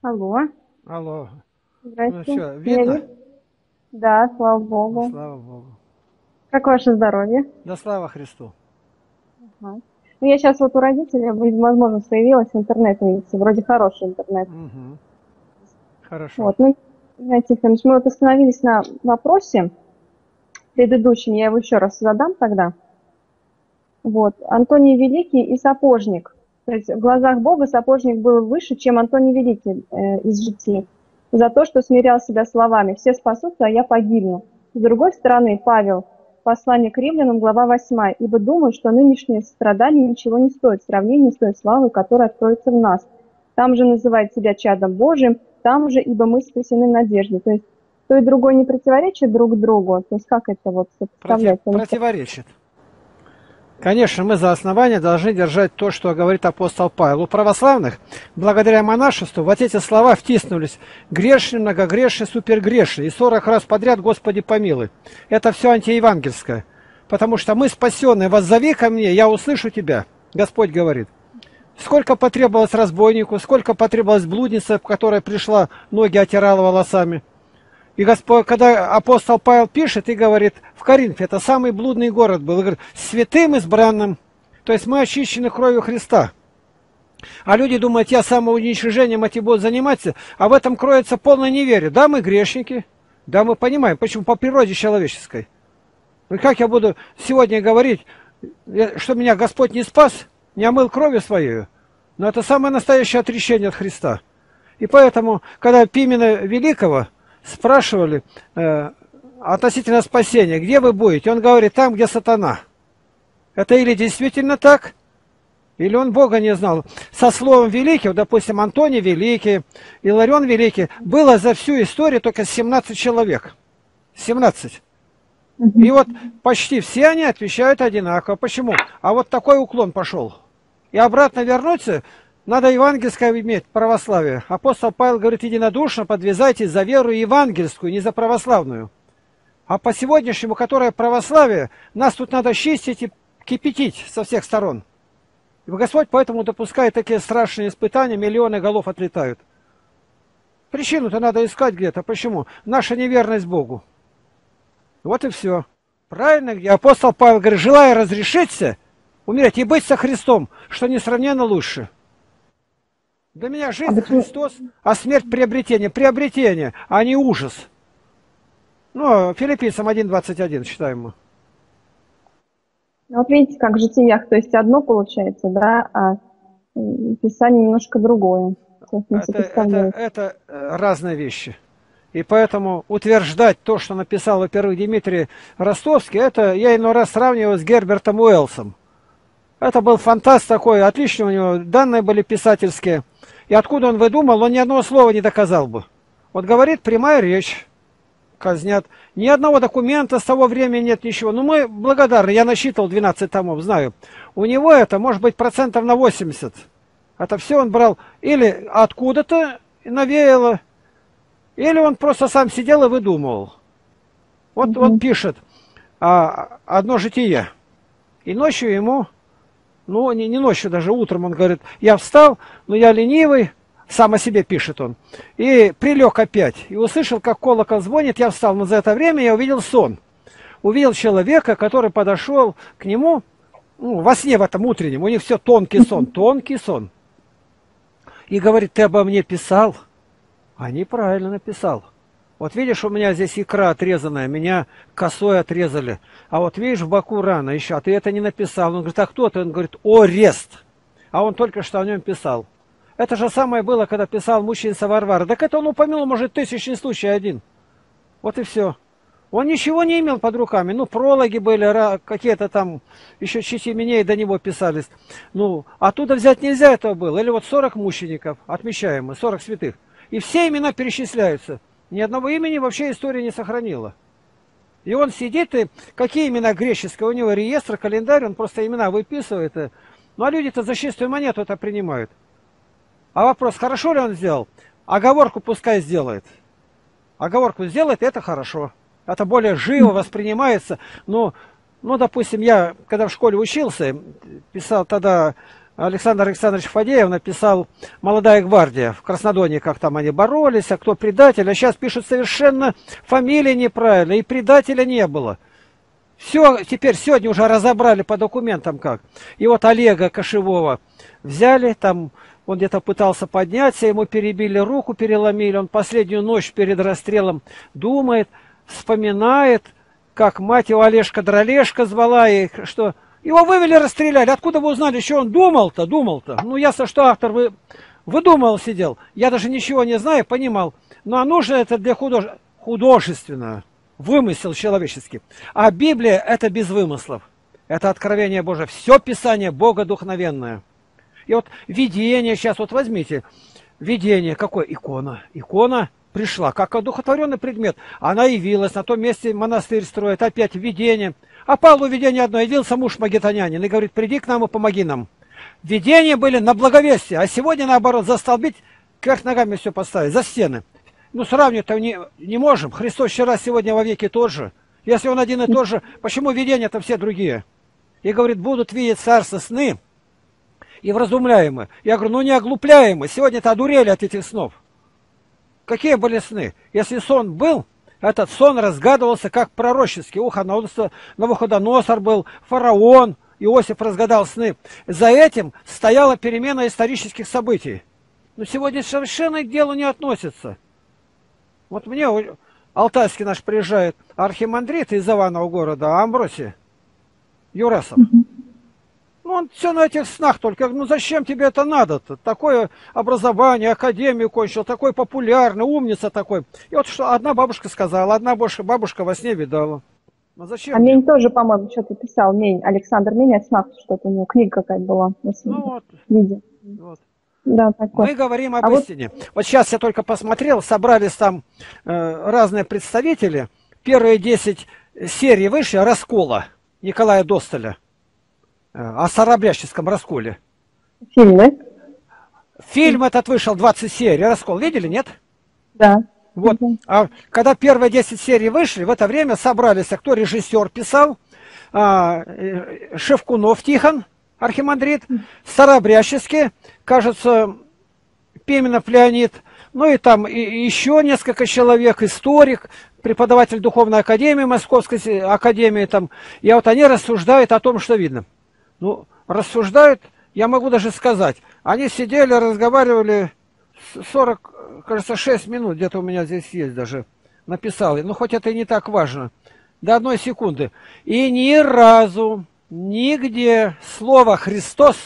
Алло, Алло. Ну здрасте. что, Меня видно? видно? Да, слава Ну, Богу. слава Богу. Как ваше здоровье? Да слава Христу. Ага. Ну, я сейчас вот у родителей, возможность появилась, интернет видите, вроде хороший интернет. Угу. Хорошо. Вот, ну, Игнатий Тихонович, мы вот остановились на вопросе предыдущем, я его еще раз задам тогда. Вот, Антоний Великий и Сапожник. То есть в глазах Бога Сапожник был выше, чем Антоний Великий из житий. За то, что смирял себя словами «все спасутся, а я погибну». С другой стороны, Павел, послание к римлянам, глава 8. «Ибо думаю, что нынешние страдания ничего не стоят в сравнении с той славой, которая откроется в нас. Там же называет себя чадом Божиим, там же, ибо мы спасены надеждой». То есть то и другое не противоречит друг другу. То есть как это вот сопоставлять? Противоречит. Конечно, мы за основание должны держать то, что говорит апостол Павел. У православных, благодаря монашеству, вот эти слова втиснулись: грешный, многогрешный, супергрешный. И 40 раз подряд «Господи помилуй». Это все антиевангельское. Потому что мы спасенные. «Воззови ко мне, я услышу тебя», Господь говорит. Сколько потребовалось разбойнику, сколько потребовалось блуднице, которая пришла, ноги отирала волосами. И Господь, когда апостол Павел пишет и говорит, в Коринфе, это самый блудный город был, и говорит, святым избранным, то есть мы очищены кровью Христа. А люди думают, я самоуничижением этим буду заниматься, а в этом кроется полное неверие. Да, мы грешники, да, мы понимаем, почему, по природе человеческой. Ну как я буду сегодня говорить, что меня Господь не спас, не омыл кровью своей? Но это самое настоящее отречение от Христа. И поэтому, когда Пимена Великого спрашивали относительно спасения, где вы будете? Он говорит, там, где сатана. Это или действительно так, или он Бога не знал. Со словом великий, допустим, Антоний Великий, Иларион Великий, было за всю историю только 17 человек. 17. И вот почти все они отвечают одинаково. Почему? А вот такой уклон пошел. И обратно вернуться, надо евангельское иметь, православие. Апостол Павел говорит, единодушно подвязайтесь за веру евангельскую, не за православную. А по сегодняшнему, которое православие, нас тут надо чистить и кипятить со всех сторон. И Господь поэтому допускает такие страшные испытания, миллионы голов отлетают. Причину-то надо искать где-то. Почему? Наша неверность Богу. Вот и все. Правильно, где апостол Павел говорит, желая разрешиться, умереть и быть со Христом, что несравненно лучше. Для меня жизнь Христос, а смерть приобретение. Приобретение, а не ужас. Ну, Филиппийцам 1:21 читаем мы. Вот видите, как в житиях, то есть одно получается, да, а Писание немножко другое. Это разные вещи. И поэтому утверждать то, что написал, во-первых, Дмитрий Ростовский, это я иной раз сравниваю с Гербертом Уэллсом. Это был фантаст такой, отлично у него данные были писательские. И откуда он выдумал, он ни одного слова не доказал бы. Вот говорит прямая речь, казнят. Ни одного документа с того времени нет, ничего. Но мы благодарны, я насчитал 12 томов, знаю. У него это может быть процентов на 80. Это все он брал или откуда-то навеяло, или он просто сам сидел и выдумывал. Вот он пишет одно житие. И ночью ему... Ну, не ночью, даже утром он говорит, я встал, но я ленивый, сам о себе пишет он, и прилег опять, и услышал, как колокол звонит, я встал, но за это время я увидел сон. Увидел человека, который подошел к нему, ну, во сне в этом утреннем, у них все тонкий сон, и говорит, ты обо мне писал? А неправильно написал. Вот видишь, у меня здесь икра отрезанная, меня косой отрезали. А вот видишь, в боку рана еще, а ты это не написал. Он говорит, а кто ты? Он говорит, Орест. А он только что о нем писал. Это же самое было, когда писал мученица Варвара. Так это он упомянул, может, тысячный случай один. Вот и все. Он ничего не имел под руками. Ну, прологи были, какие-то там, еще чуть именей до него писались. Ну, оттуда взять нельзя этого было. Или вот 40 мучеников, отмечаем мы, 40 святых. И все имена перечисляются. Ни одного имени вообще история не сохранила. И он сидит, и какие имена греческие, у него реестр, календарь, он просто имена выписывает. Ну а люди-то за чистую монету это принимают. А вопрос, хорошо ли он сделал? Оговорку пускай сделает. Оговорку сделает, это хорошо. Это более живо воспринимается. Ну, допустим, я, когда в школе учился, писал тогда Александр Александрович Фадеев написал «Молодая гвардия». В Краснодоне, как там они боролись, а кто предатель. А сейчас пишут совершенно фамилии неправильно, и предателя не было. Все, теперь сегодня уже разобрали по документам как. И вот Олега Кошевого взяли, там он где-то пытался подняться, ему перебили руку, переломили. Он последнюю ночь перед расстрелом думает, вспоминает, как мать его Олежка-Дролешка звала, и что... Его вывели, расстреляли. Откуда вы узнали, что он думал-то? Думал-то. Ну, ясно, что автор выдумал, сидел. Я даже ничего не знаю, понимал. Ну, а нужно это для художественного. Вымысел человеческий. А Библия – это без вымыслов. Это откровение Божие. Все Писание богодухновенное. И вот видение сейчас, вот возьмите. Видение, какое? Икона. Икона пришла, как одухотворенный предмет. Она явилась, на том месте монастырь строит, опять видение. А Павлу видение одно, явился муж магедонянин и говорит, приди к нам и помоги нам. Видения были на благовестие, а сегодня, наоборот, застолбить, кверх ногами все поставить, за стены. Ну, сравнивать-то не можем. Христос вчера, сегодня, во веки тот же. Если он один и тот же, почему видения-то все другие? И говорит, будут видеть царство сны и вразумляемы. Я говорю, ну не оглупляемы. Сегодня-то одурели от этих снов. Какие были сны? Если сон был, этот сон разгадывался как пророческий. Навуходоносор был, фараон, Иосиф разгадал сны. За этим стояла перемена исторических событий. Но сегодня совершенно к делу не относится. Вот мне алтайский наш приезжает архимандрит из Иванового города, Амбросий Юрасов. Ну, он все на этих снах только. Ну, зачем тебе это надо-то? Такое образование, академию кончил, такой популярный, умница такой. И вот что одна бабушка сказала, одна бабушка во сне видала. Ну, зачем? А Мень тоже, по-моему, что-то писал. Мень, Александр Мень, от снах что-то у него, книга какая-то была. Ну, вот. Вот. Да, такой. Мы говорим об истине. Вот сейчас я только посмотрел, собрались там разные представители. Первые 10 серий вышли «Раскола» Николая Достоля. О Старообрядческом расколе. Фильмы? Фильм этот вышел, 20 серий. Раскол видели, нет? Да. Вот. А когда первые 10 серий вышли, в это время собрались, а кто режиссер писал? Шевкунов Тихон, архимандрит, Старообрядческий, кажется, Пименов Леонид, ну и там еще несколько человек, историк, преподаватель Духовной Академии, Московской Академии, там, и вот они рассуждают о том, что видно. Ну, рассуждают, я могу даже сказать, они сидели, разговаривали 40, кажется, 6 минут, где-то у меня здесь есть даже, написал, ну, хоть это и не так важно, до 1 секунды. И ни разу, нигде слово «Христос»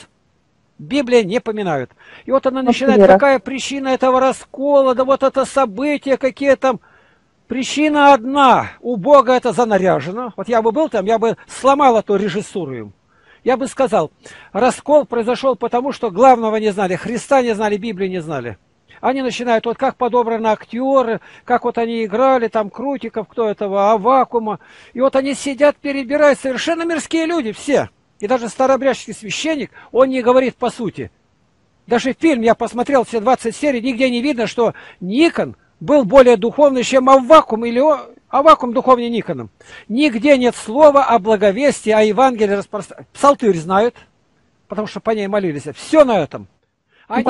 Библия не поминают. И вот она начинает, какая причина этого раскола, да вот это события, какие там. Причина одна, у Бога это занаряжено. Вот я бы был там, я бы сломал эту режиссуру им. Я бы сказал, раскол произошел потому, что главного не знали, Христа не знали, Библии не знали. Они начинают, вот как подобраны актеры, как вот они играли, там Крутиков, кто этого, Аввакума. И вот они сидят, перебирают, совершенно мирские люди все. И даже старообрядческий священник, он не говорит по сути. Даже фильм я посмотрел, все 20 серий, нигде не видно, что Никон был более духовный, чем Аввакум, или Аввакум духовнее Никоном. Нигде нет слова о благовестии, о Евангелии распространении. Псалтырь знают, потому что по ней молились. Все на этом. Они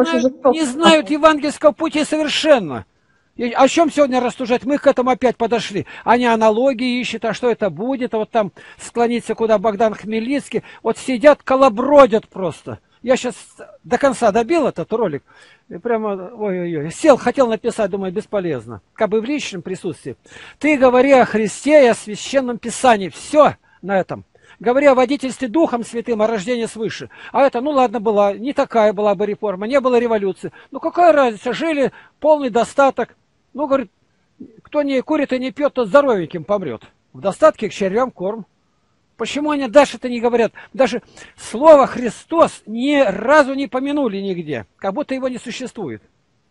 не знают евангельского пути совершенно. И о чем сегодня рассуждать? Мы к этому опять подошли. Они аналогии ищут, а что это будет? А вот там склониться, куда Богдан Хмельницкий. Вот сидят, колобродят просто. Я сейчас до конца добил этот ролик. И прямо, ой-ой-ой. Сел, хотел написать, думаю, бесполезно. Как бы в личном присутствии. Ты говори о Христе и о Священном Писании. Все на этом. Говори о водительстве Духом Святым, о рождении свыше. А это, ну ладно, была, не такая была бы реформа, не было революции. Ну какая разница, жили, полный достаток. Ну, говорит, кто не курит и не пьет, тот здоровеньким помрет. В достатке к червям корм. Почему они дальше-то не говорят? Даже слово «Христос» ни разу не помянули нигде. Как будто его не существует.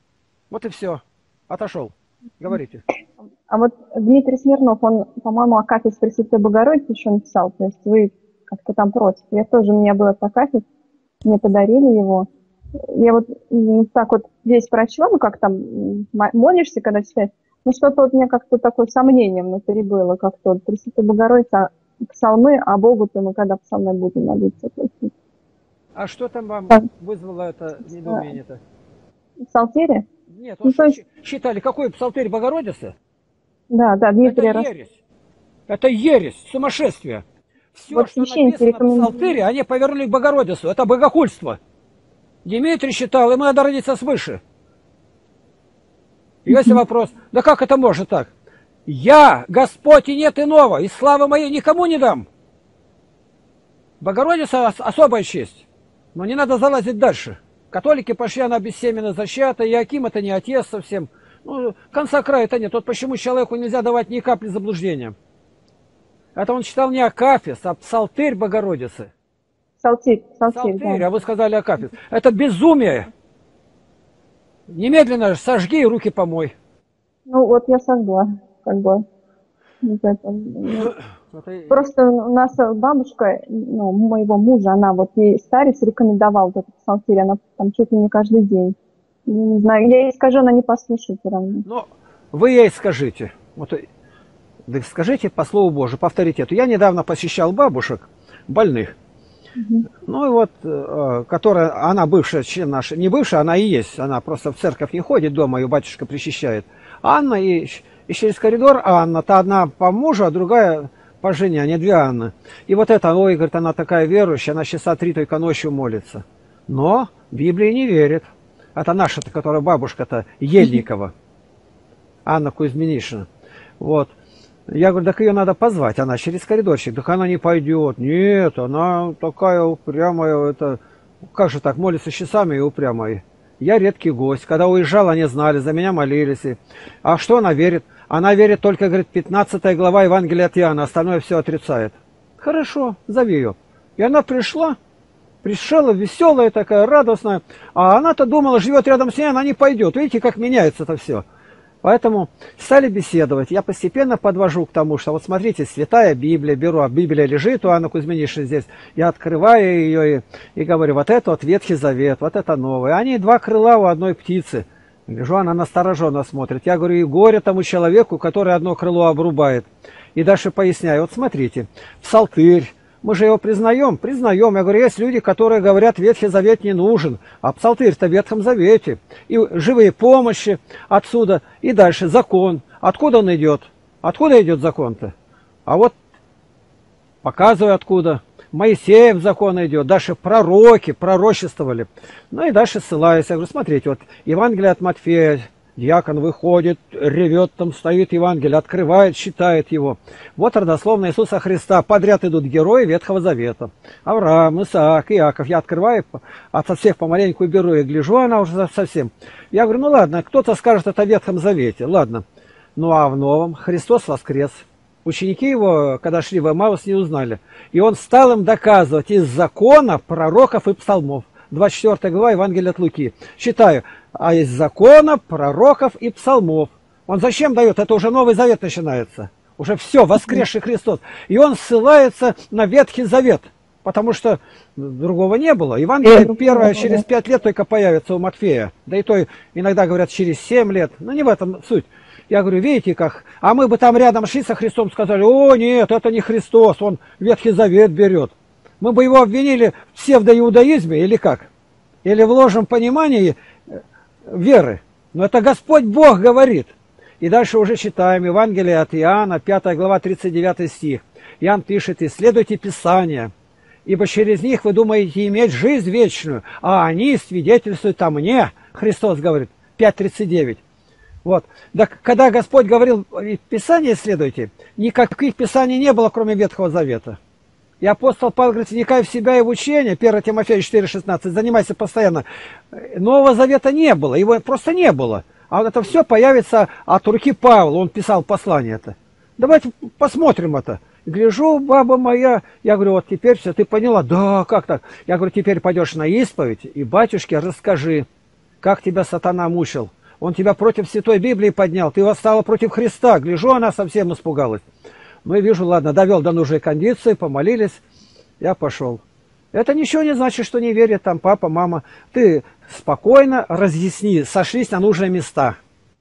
Вот и все. Отошел. Говорите. А вот Дмитрий Смирнов, он, по-моему, акафист Пресвятой Богородицы еще написал. То есть вы как-то там против. Я тоже, у меня был этот акафист, мне подарили его. Я вот так вот весь прочла, ну как там молишься, когда читаешь. Ну что-то вот у меня как-то такое сомнение внутри было, как-то вот Пресвятая Богородица, псалмы, а Богу-то мы когда псалмы будем молиться. А что там вам Так, вызвало это недоумение-то? Псалтири? Нет, Ну, вот то есть, считали, какой псалтырь Богородицы? да, Это Дмитрий Рос. ересь. Это ересь, сумасшествие. Все, Вот что священники написано в рекомендуют. псалтыре, они повернули к Богородицу. Это богохульство. Дмитрий считал, ему надо родиться свыше. И если вопрос, да как это может так? Я, Господь, и нет иного, и славы моей никому не дам. Богородица особая честь. Но не надо залазить дальше. Католики пошли, она бессеменно зачата, Иоаким это не отец совсем. Ну, конца края это нет. Вот почему человеку нельзя давать ни капли заблуждения. Это он читал не Акафист, а псалтырь Богородицы. Псалтирь, Псалтырь, да. а вы сказали Акафист. Это безумие. Немедленно сожги и руки помой. Ну, вот я сожгла, как бы. Вот это. Ну, просто у нас бабушка, ну, моего мужа, она вот ей старец рекомендовал вот этот псалтирь, она там чуть ли не каждый день. Не знаю, я ей скажу, она не послушает все равно. Ну, вы ей скажите. Вот, да скажите по слову Божию, по авторитету. Я недавно посещал бабушек больных. Ну и вот, которая, она бывшая член наша, не бывшая, она и есть, она просто в церковь не ходит, дома ее батюшка причащает. Анна и через коридор Анна-то одна по мужу, а другая по жене, они две Анны. И вот это, ой, говорит, она такая верующая, она часа 3 только ночью молится. Но Библии не верит. Это наша-то, которая бабушка-то, Ельникова, Анна Кузьминишна. Вот. Я говорю, так ее надо позвать, она через коридорчик. Так она не пойдет. Нет, она такая упрямая, это... Как же так, молится часами и упрямая. Я редкий гость. Когда уезжал, они знали, за меня молились. А что она верит? Она верит только, говорит, 15 глава Евангелия от Иоанна, остальное все отрицает. Хорошо, зови ее. И она пришла веселая такая, радостная. А она-то думала, живет рядом с ней, она не пойдет. Видите, как меняется это все. Поэтому стали беседовать. Я постепенно подвожу к тому, что вот смотрите, Святая Библия, беру, а Библия лежит у Анны Кузьминишны здесь. Я открываю ее и говорю, вот это вот Ветхий Завет, вот это Новый. Они два крыла у одной птицы. Лежу, она настороженно смотрит. Я говорю, и горе тому человеку, который одно крыло обрубает. И дальше поясняю. Вот смотрите, псалтырь. Мы же его признаем. Я говорю, есть люди, которые говорят, Ветхий Завет не нужен, а псалтырь-то в Ветхом Завете. И живые помощи отсюда. И дальше закон. Откуда он идет? Откуда идет закон-то? А вот показываю откуда. Моисеев закон идет. Дальше пророки пророчествовали. Ну и дальше ссылаюсь. Я говорю, смотрите, вот Евангелие от Матфея. Дьякон выходит, ревет, там стоит Евангелие, открывает, читает его. Вот родословно Иисуса Христа. Подряд идут герои Ветхого Завета. Авраам, Исаак, Иаков. Я открываю, от всех помаленьку беру и гляжу, она уже совсем. Я говорю, ну ладно, кто-то скажет, это в Ветхом Завете. Ладно. Ну а в Новом Христос воскрес. Ученики его, когда шли в Эмаус, не узнали. И он стал им доказывать из закона, пророков и псалмов. 24 глава Евангелия от Луки. Читаю. А из закона, пророков и псалмов. Он зачем дает? Это уже Новый Завет начинается. Уже все, воскресший Христос. И он ссылается на Ветхий Завет. Потому что другого не было. Евангелие первое через 5 лет только появится у Матфея. Да и то иногда говорят через 7 лет. Но не в этом суть. Я говорю, видите как? А мы бы там рядом шли со Христом, сказали, о нет, это не Христос, он Ветхий Завет берет. Мы бы его обвинили в псевдоиудаизме или как? Или в ложном понимании веры. Но это Господь Бог говорит. И дальше уже читаем Евангелие от Иоанна, 5 глава, 39 стих. Иоанн пишет, исследуйте Писания, ибо через них вы думаете иметь жизнь вечную, а они свидетельствуют о мне, Христос говорит, 5:39. Вот. Да, когда Господь говорил, Писание исследуйте, никаких Писаний не было, кроме Ветхого Завета. И апостол Павел говорит, вникай в себя и в учение, 1 Тимофея 4,16, занимайся постоянно. Нового Завета не было, его просто не было. А вот это все появится от руки Павла, он писал послание это. Давайте посмотрим это. Гляжу, баба моя, я говорю, вот теперь все, ты поняла? Да, как так? Я говорю, теперь пойдешь на исповедь и батюшке расскажи, как тебя сатана мучил. Он тебя против Святой Библии поднял, ты восстала против Христа. Гляжу, она совсем испугалась. Ну и вижу, ладно, довел до нужной кондиции, помолились, я пошел. Это ничего не значит, что не верит там папа, мама. Ты спокойно разъясни, сошлись на нужные места.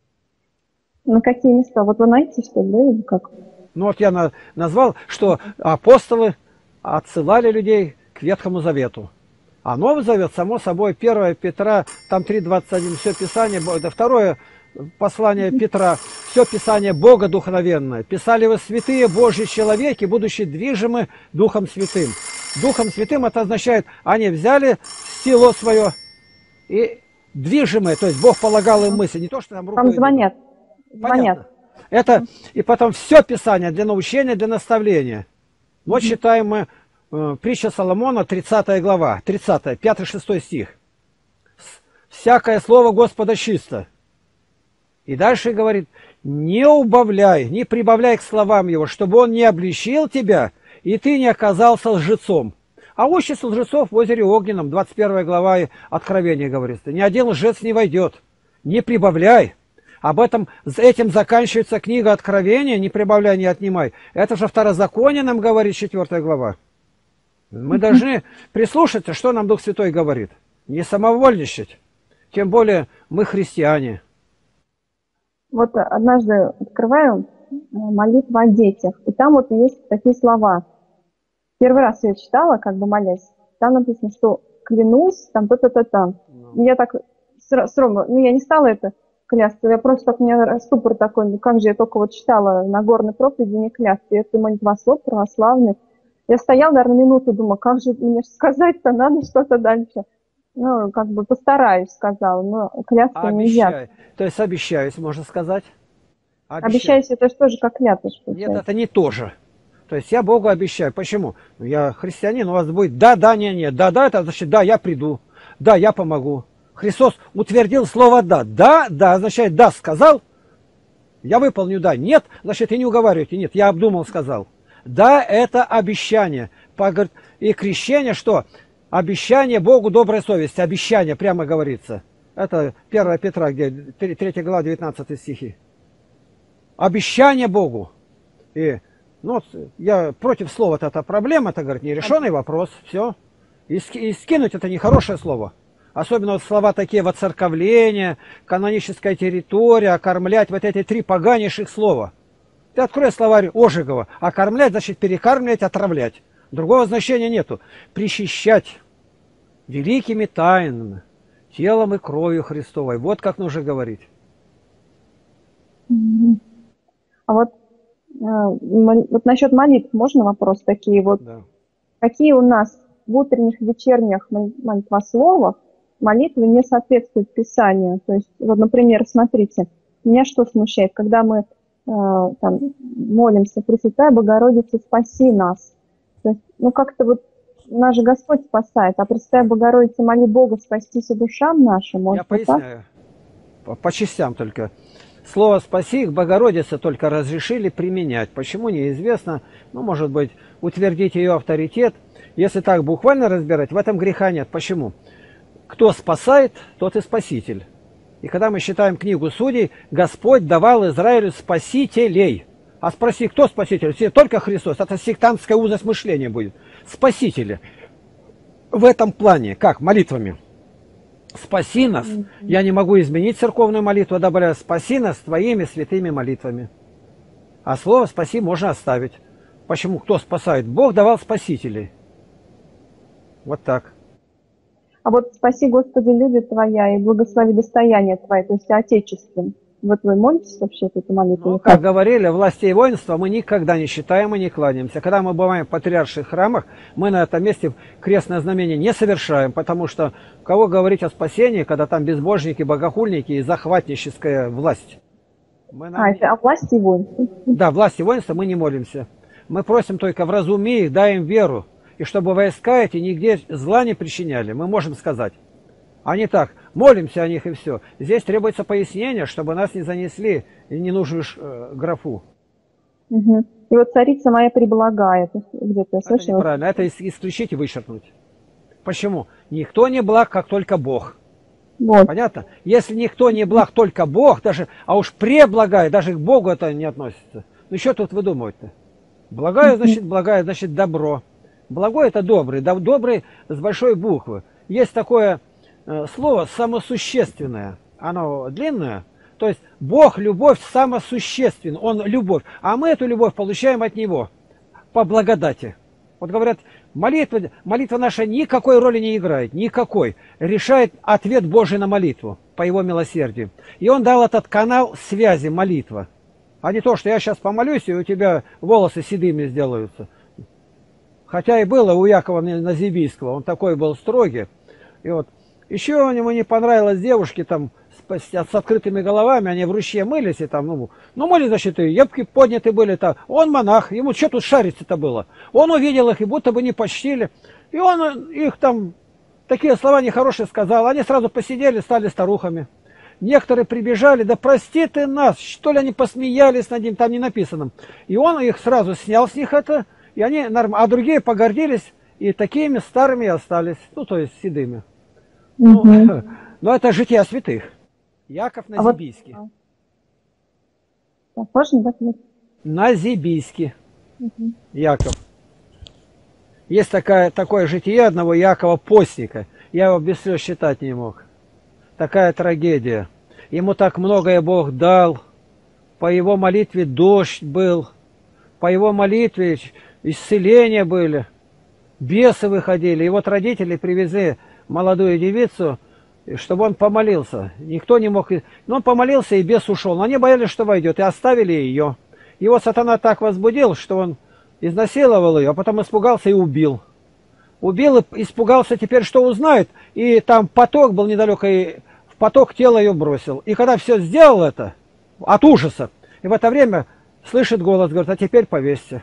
На какие места? Вот вы знаете, что ли, да, или как? Ну вот я назвал, что апостолы отсылали людей к Ветхому Завету. А Новый Завет, само собой, 1 Петра, там 3:21, все Писание, да, второе послание Петра, все Писание Бога духовенное. Писали вы святые Божьи человеки, будучи движимы Духом Святым. Духом Святым это означает, они взяли силу свое и движимые, то есть Бог полагал им мысли, не то, что там рукой... Там звонят. Понятно. Это, и потом все Писание для научения, для наставления. Вот считаем мы притча Соломона, 30 глава, 30, 5-6 стих. «Всякое слово Господа чисто». И дальше говорит, не убавляй, не прибавляй к словам его, чтобы он не обличил тебя, и ты не оказался лжецом. А участь лжецов в озере Огненном, 21 глава Откровения говорится. Ни один лжец не войдет, не прибавляй. Об этом, этим заканчивается книга Откровения, не прибавляй, не отнимай. Это же Второзаконие нам говорит 4 глава. Мы должны прислушаться, что нам Дух Святой говорит. Не самовольничать. Тем более мы христиане. Вот однажды открываю молитву о детях, и там вот есть такие слова. Первый раз я читала, как бы молясь. Там написано, что клянусь, там то-то-то-то. Я так строго, я не стала это клясться, я просто так, у меня ступор такой, ну как же я только вот читала Нагорной проповеди, не клясться. Это молитвослов православный. Я стояла, наверное, минуту, думаю, как же мне сказать-то, надо что-то дальше. Ну, как бы постараюсь, сказала, но клясться нельзя. То есть обещаюсь, можно сказать? Обещаюсь, это же тоже как клятва. Нет, это не то же. То есть я Богу обещаю. Почему? Я христианин, у вас будет да, да, нет, нет. Да, да, это значит, да, я приду. Да, я помогу. Христос утвердил слово да. Да, да, означает да, сказал, я выполню, да. Нет, значит, и не уговаривайте. Нет, я обдумал, сказал. Да, это обещание. И крещение что? Обещание Богу доброй совести. Обещание, прямо говорится. Это 1 Петра, где 3 глава, 19 стихи. Обещание Богу. И ну, я против слова, это проблема, это, говорит, нерешенный вопрос. Все. И скинуть это нехорошее слово. Особенно вот слова такие воцерковление, каноническая территория, окормлять, вот эти 3 поганейших слова. Ты открой словарь Ожегова. Окормлять, значит перекармливать, отравлять. Другого значения нету. Причащать великими тайнами, телом и кровью Христовой. Вот как нужно говорить. А вот насчет молитв можно вопрос такие вот? Да. Какие у нас в утренних, вечерних молитвословах молитвы не соответствуют Писанию? То есть, вот, например, смотрите, меня что смущает, когда мы там, молимся, Пресвятая Богородица, спаси нас. То есть, ну как-то вот наш Господь спасает, а Пресвятая Богородица, моли Бога спастись и душам нашим. Я поясняю, по частям только. Слово «спаси» их Богородице только разрешили применять. Почему, неизвестно. Ну, может быть, утвердить ее авторитет. Если так буквально разбирать, в этом греха нет. Почему? Кто спасает, тот и спаситель. И когда мы считаем книгу Судей, Господь давал Израилю спасителей. А спроси, кто спаситель? Все, только Христос. Это сектантская узость мышления будет. Спасители. В этом плане, как? Молитвами. Спаси нас. Я не могу изменить церковную молитву, добавляю, спаси нас твоими святыми молитвами. А слово «спаси» можно оставить. Почему? Кто спасает? Бог давал спасителей. Вот так. А вот «спаси, Господи, люди Твоя, и благослови достояние Твое», то есть отечеством. Вот вы молитесь вообще эту молитву? Ну, как говорили, власти и воинства мы никогда не считаем и не кланяемся. Когда мы бываем в патриарших храмах, мы на этом месте крестное знамение не совершаем, потому что кого говорить о спасении, когда там безбожники, богохульники и захватническая власть? Это о власти и воинстве? Да, власти и воинства мы не молимся. Мы просим только вразуми их, дай им веру. И чтобы войска эти нигде зла не причиняли, мы можем сказать. А не так, молимся о них и все. Здесь требуется пояснение, чтобы нас не занесли в ненужную графу. Угу. И вот царица моя преблагает. Где-то это неправильно, это исключить и вычеркнуть. Почему? Никто не благ, как только Бог. Вот. Понятно? Если никто не благ, только Бог, даже, а уж преблагает, даже к Богу это не относится. Ну что тут выдумывать-то? Благая, значит добро. Благой это добрый, да, добрый с большой буквы. Есть такое слово самосущественное, оно длинное, то есть Бог, любовь, самосуществен, Он любовь, а мы эту любовь получаем от Него по благодати. Вот говорят, молитва наша никакой роли не играет, никакой. Решает ответ Божий на молитву, по его милосердию. И он дал этот канал связи, молитва. А не то, что я сейчас помолюсь, и у тебя волосы седыми сделаются. Хотя и было у Якова Назибийского, он такой был строгий. И вот еще ему не понравилось девушки там с открытыми головами, они в ручье мылись, и там, мылись, значит, и юбки подняты были-то. Он монах, ему что тут шариться-то было? Он увидел их, и будто бы не почтили. И он их там, такие слова нехорошие сказал, они сразу посидели, стали старухами. Некоторые прибежали, да прости ты нас, что ли они посмеялись над ним, там не написано. И он их сразу снял с них это, и они нормально, а другие погордились, и такими старыми и остались, то есть седыми. Но это жития святых. Яков Назибийский. Назибийский. Яков. Есть такое житие одного Якова Постника. Я его без слез считать не мог. Такая трагедия. Ему так многое Бог дал. По его молитве дождь был. По его молитве исцеления были. Бесы выходили. И вот родители привезли молодую девицу, чтобы он помолился. Никто не мог... Но он помолился, и бес ушел. Но они боялись, что войдет, и оставили ее. Его сатана так возбудил, что он изнасиловал ее, а потом испугался и убил. Убил и испугался теперь, что узнает. И там поток был недалеко, и в поток тело ее бросил. И когда все сделал это, от ужаса, и в это время слышит голос, говорит, а теперь повесьте.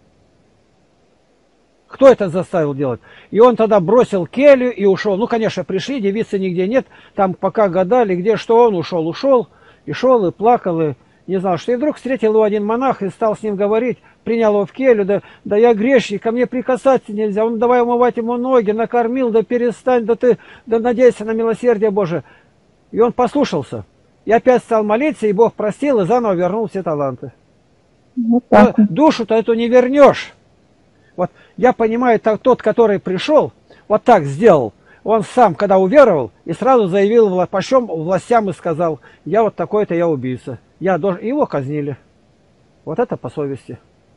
Кто это заставил делать? И он тогда бросил келью и ушел. Ну, конечно, пришли, девицы нигде нет. Там пока гадали, где что он ушел. И шел, и плакал, и не знал, что. И вдруг встретил его один монах и стал с ним говорить. Принял его в келью. Да я грешник, ко мне прикасаться нельзя. Он давай умывать ему ноги, накормил, да перестань, да надейся на милосердие Божие. И он послушался. И опять стал молиться, и Бог простил, и заново вернул все таланты. Вот душу-то эту не вернешь. Вот я понимаю, тот, который пришел, вот так сделал. Он сам, когда уверовал, и сразу заявил по всем властям и сказал, я вот такой-то, я убийца. Я должен... Его казнили. Вот это по совести.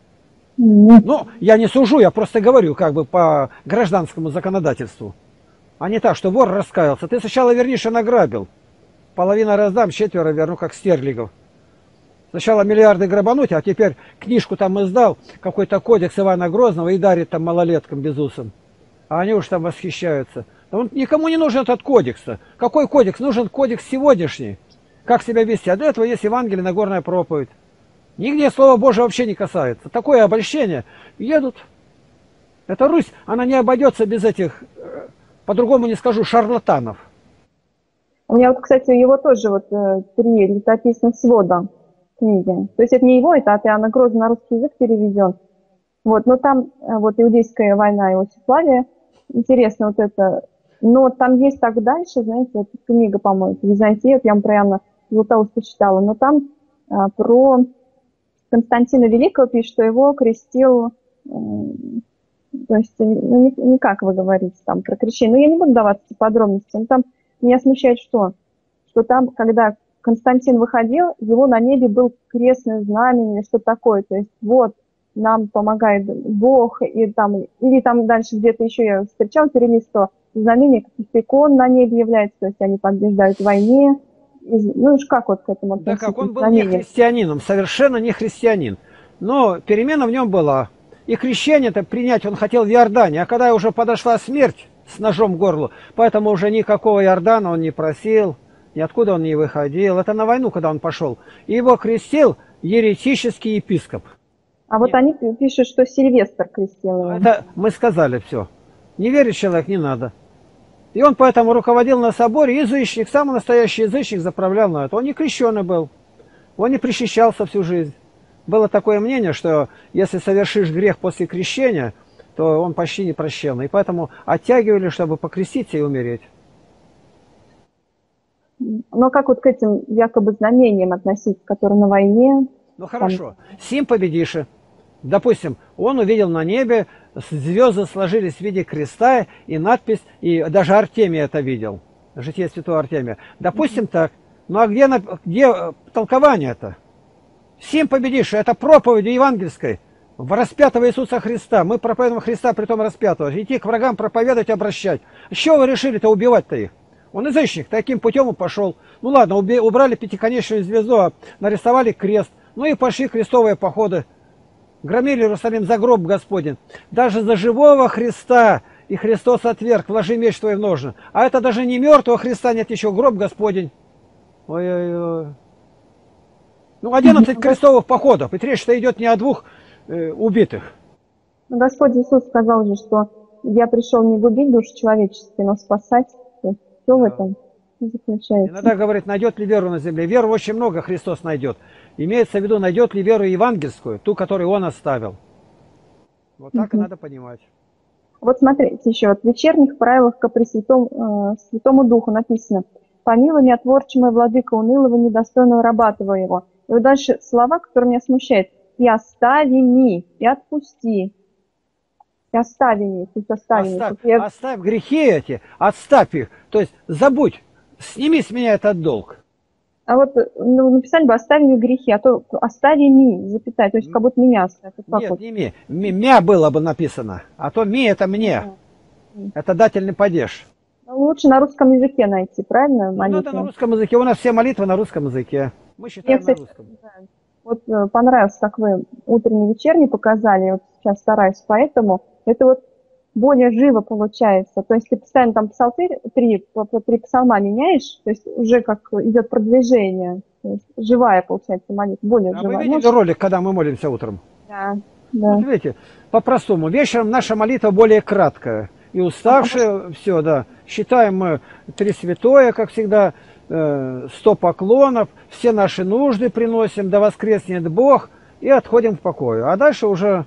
Ну, я не сужу, я просто говорю, как бы по гражданскому законодательству. А не так, что вор раскаялся. Ты сначала верни, что награбил. Половина раздам, четверо верну, как стерлигов. Сначала миллиарды грабануть, а теперь книжку там издал, какой-то кодекс Ивана Грозного, и дарит там малолеткам безусым. А они уж там восхищаются. Он, никому не нужен этот кодекс-то. Какой кодекс? Нужен кодекс сегодняшний. Как себя вести? А до этого есть Евангелие, Нагорная проповедь. Нигде Слово Божие вообще не касается. Такое обольщение. Едут. Эта Русь, она не обойдется без этих, по-другому не скажу, шарлатанов. У меня вот, кстати, его тоже вот 3 летописных свода книги. То есть это не его, это от Иоанна Грозного на русский язык переведен. Вот, но там вот иудейская война Иосиф Флавия, интересно вот это. Но там есть так дальше, знаете, вот книга, по-моему, Византия, я про Иоанна Златоуста читала, но там про Константина Великого пишет, что его крестил, то есть, ну, не как вы говорите там про крещение, но я не буду даваться в подробности, но там меня смущает что там, когда Константин выходил, его на небе был крестное знамение или что-то такое. То есть вот нам помогает Бог, и там, или там дальше где-то еще я встречал перелист, что знамение каких-то икон на небе является, то есть они побеждают в войне. Ну уж как вот к этому относиться? Да как, он был не христианином, совершенно не христианин. Но перемена в нем была. И крещение-то принять он хотел в Иордане, а когда уже подошла смерть с ножом в горло, поэтому уже никакого Иордана он не просил, ниоткуда он не выходил. Это на войну, когда он пошел. И его крестил еретический епископ. А вот они пишут, что Сильвестр крестил его. Это мы сказали все. Не верит человек, не надо. И он поэтому руководил на соборе, язычник, самый настоящий язычник, заправлял на это. Он не крещеный был, он не причащался всю жизнь. Было такое мнение, что если совершишь грех после крещения, то он почти не прощенный. И поэтому оттягивали, чтобы покреститься и умереть. Но как вот к этим якобы знамениям относиться, которые на войне? Ну хорошо, сим победишь. Допустим, он увидел на небе, звезды сложились в виде креста и надпись, и даже Артемий это видел, житие святого Артемия. Допустим так, ну а где толкование это? Сим победишь, это проповедь евангельской. в распятого Иисуса Христа. Мы проповедуем Христа, притом распятого. Идти к врагам, проповедовать, обращать. С чего вы решили-то убивать-то их? Он язычник, таким путем и пошел. Ну ладно, убрали пятиконечную звезду, нарисовали крест. Ну и пошли крестовые походы. Громили Иерусалим за гроб Господень. Даже за живого Христа. И Христос отверг, вложи меч твой в ножны. А это даже не мертвого Христа, нет еще гроб Господень. Ой-ой-ой. Ну, 11 крестовых походов. И речь-то идет не о двух убитых. Господь Иисус сказал же, что я пришел не губить души человеческие, но спасать. Все в этом заключается. Иногда говорит, найдет ли веру на земле. Веру очень много Христос найдет. Имеется в виду, найдет ли веру евангельскую, ту, которую Он оставил. Вот так и надо понимать. Вот смотрите еще, вот в вечерних правилах ко Святому Духу написано: «Помилуй меня, творчимый владыка унылого, недостойного раба твоего». И вот дальше слова, которые меня смущают: «И остави ми, и отпусти». И остави ми, то есть остави ми. Оставь грехи эти, отставь их. То есть забудь, сними с меня этот долг. А вот написали бы «остави ми грехи», а то «остави ми», запятая, то есть как будто меня оставь. Нет, вот. Не ми. Мя было бы написано, а то ми это мне. Это дательный падеж. Ну, лучше на русском языке найти, правильно? Ну, надо на русском языке. У нас все молитвы на русском языке. Мы считаем на русском. Да. Вот понравилось, как вы утренний, вечерний показали. Я вот сейчас стараюсь, поэтому это вот более живо получается. То есть ты постоянно там псалтырь, три псалма меняешь, то есть уже как идет продвижение. То есть живая получается молитва, более живая. Вы видели ролик, когда мы молимся утром? Да. Вот видите, по-простому. Вечером наша молитва более краткая. И уставшие, все, да. Считаем мы 3 святое, как всегда, 100 поклонов, все наши нужды приносим, да воскреснет Бог, и отходим в покой. А дальше уже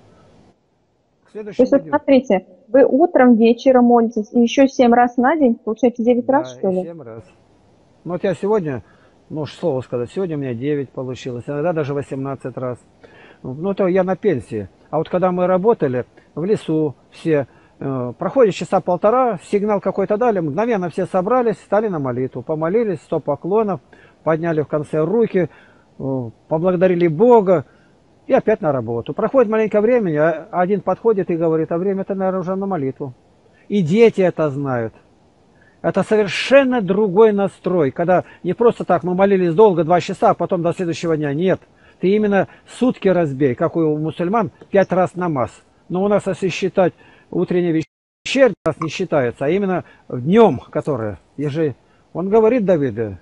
следующий день. То есть, смотрите, вы утром, вечером молитесь, и еще 7 раз на день, получается 9 раз, что ли? 7 раз. Ну вот я сегодня, ну слово сказать, сегодня у меня 9 получилось, иногда даже 18 раз. Ну это я на пенсии. А вот когда мы работали в лесу, все, проходит часа полтора, сигнал какой-то дали, мгновенно все собрались, стали на молитву, помолились, 100 поклонов, подняли в конце руки, поблагодарили Бога и опять на работу. Проходит маленькое время, один подходит и говорит: а время-то, наверное, уже на молитву. И дети это знают. Это совершенно другой настрой, когда не просто так мы молились долго, 2 часа, а потом до следующего дня. Нет, ты именно сутки разбей, как у мусульман, 5 раз намаз. Но у нас, если считать утренний, вечерний, нас не считается, а именно днем, которое, он говорит Давиду,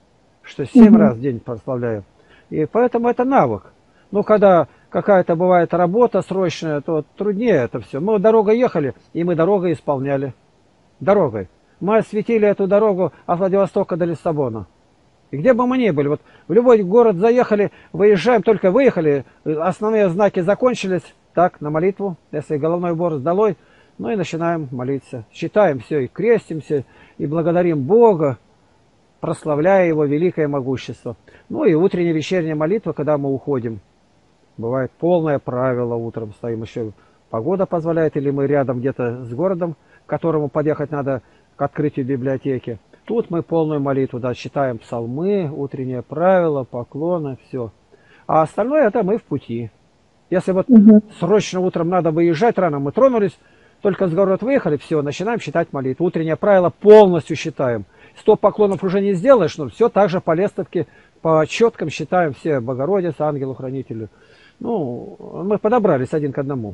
что 7 раз в день прославляю. И поэтому это навык. Ну, когда какая-то бывает работа срочная, то труднее это все. Мы дорогой ехали, и мы дорогой исполняли. Дорогой. Мы осветили эту дорогу от Владивостока до Лиссабона. И где бы мы ни были, вот в любой город заехали, выезжаем, только выехали, основные знаки закончились, так, на молитву, если головной убор сдалой, ну и начинаем молиться. Считаем все, и крестимся, и благодарим Бога, прославляя Его великое могущество. Ну и утренняя, вечерняя молитва, когда мы уходим. Бывает полное правило, утром стоим, еще погода позволяет, или мы рядом где-то с городом, к которому подъехать надо к открытию библиотеки. Тут мы полную молитву, да, читаем псалмы, утреннее правило, поклоны, все. А остальное это мы в пути. Если вот срочно утром надо выезжать, рано мы тронулись, только с города выехали, все, начинаем считать молитву. Утреннее правило полностью считаем. 100 поклонов уже не сделаешь, но все так же по лестовке, по четкам считаем все: Богородица, ангелу-хранителю. Ну, мы подобрались один к одному.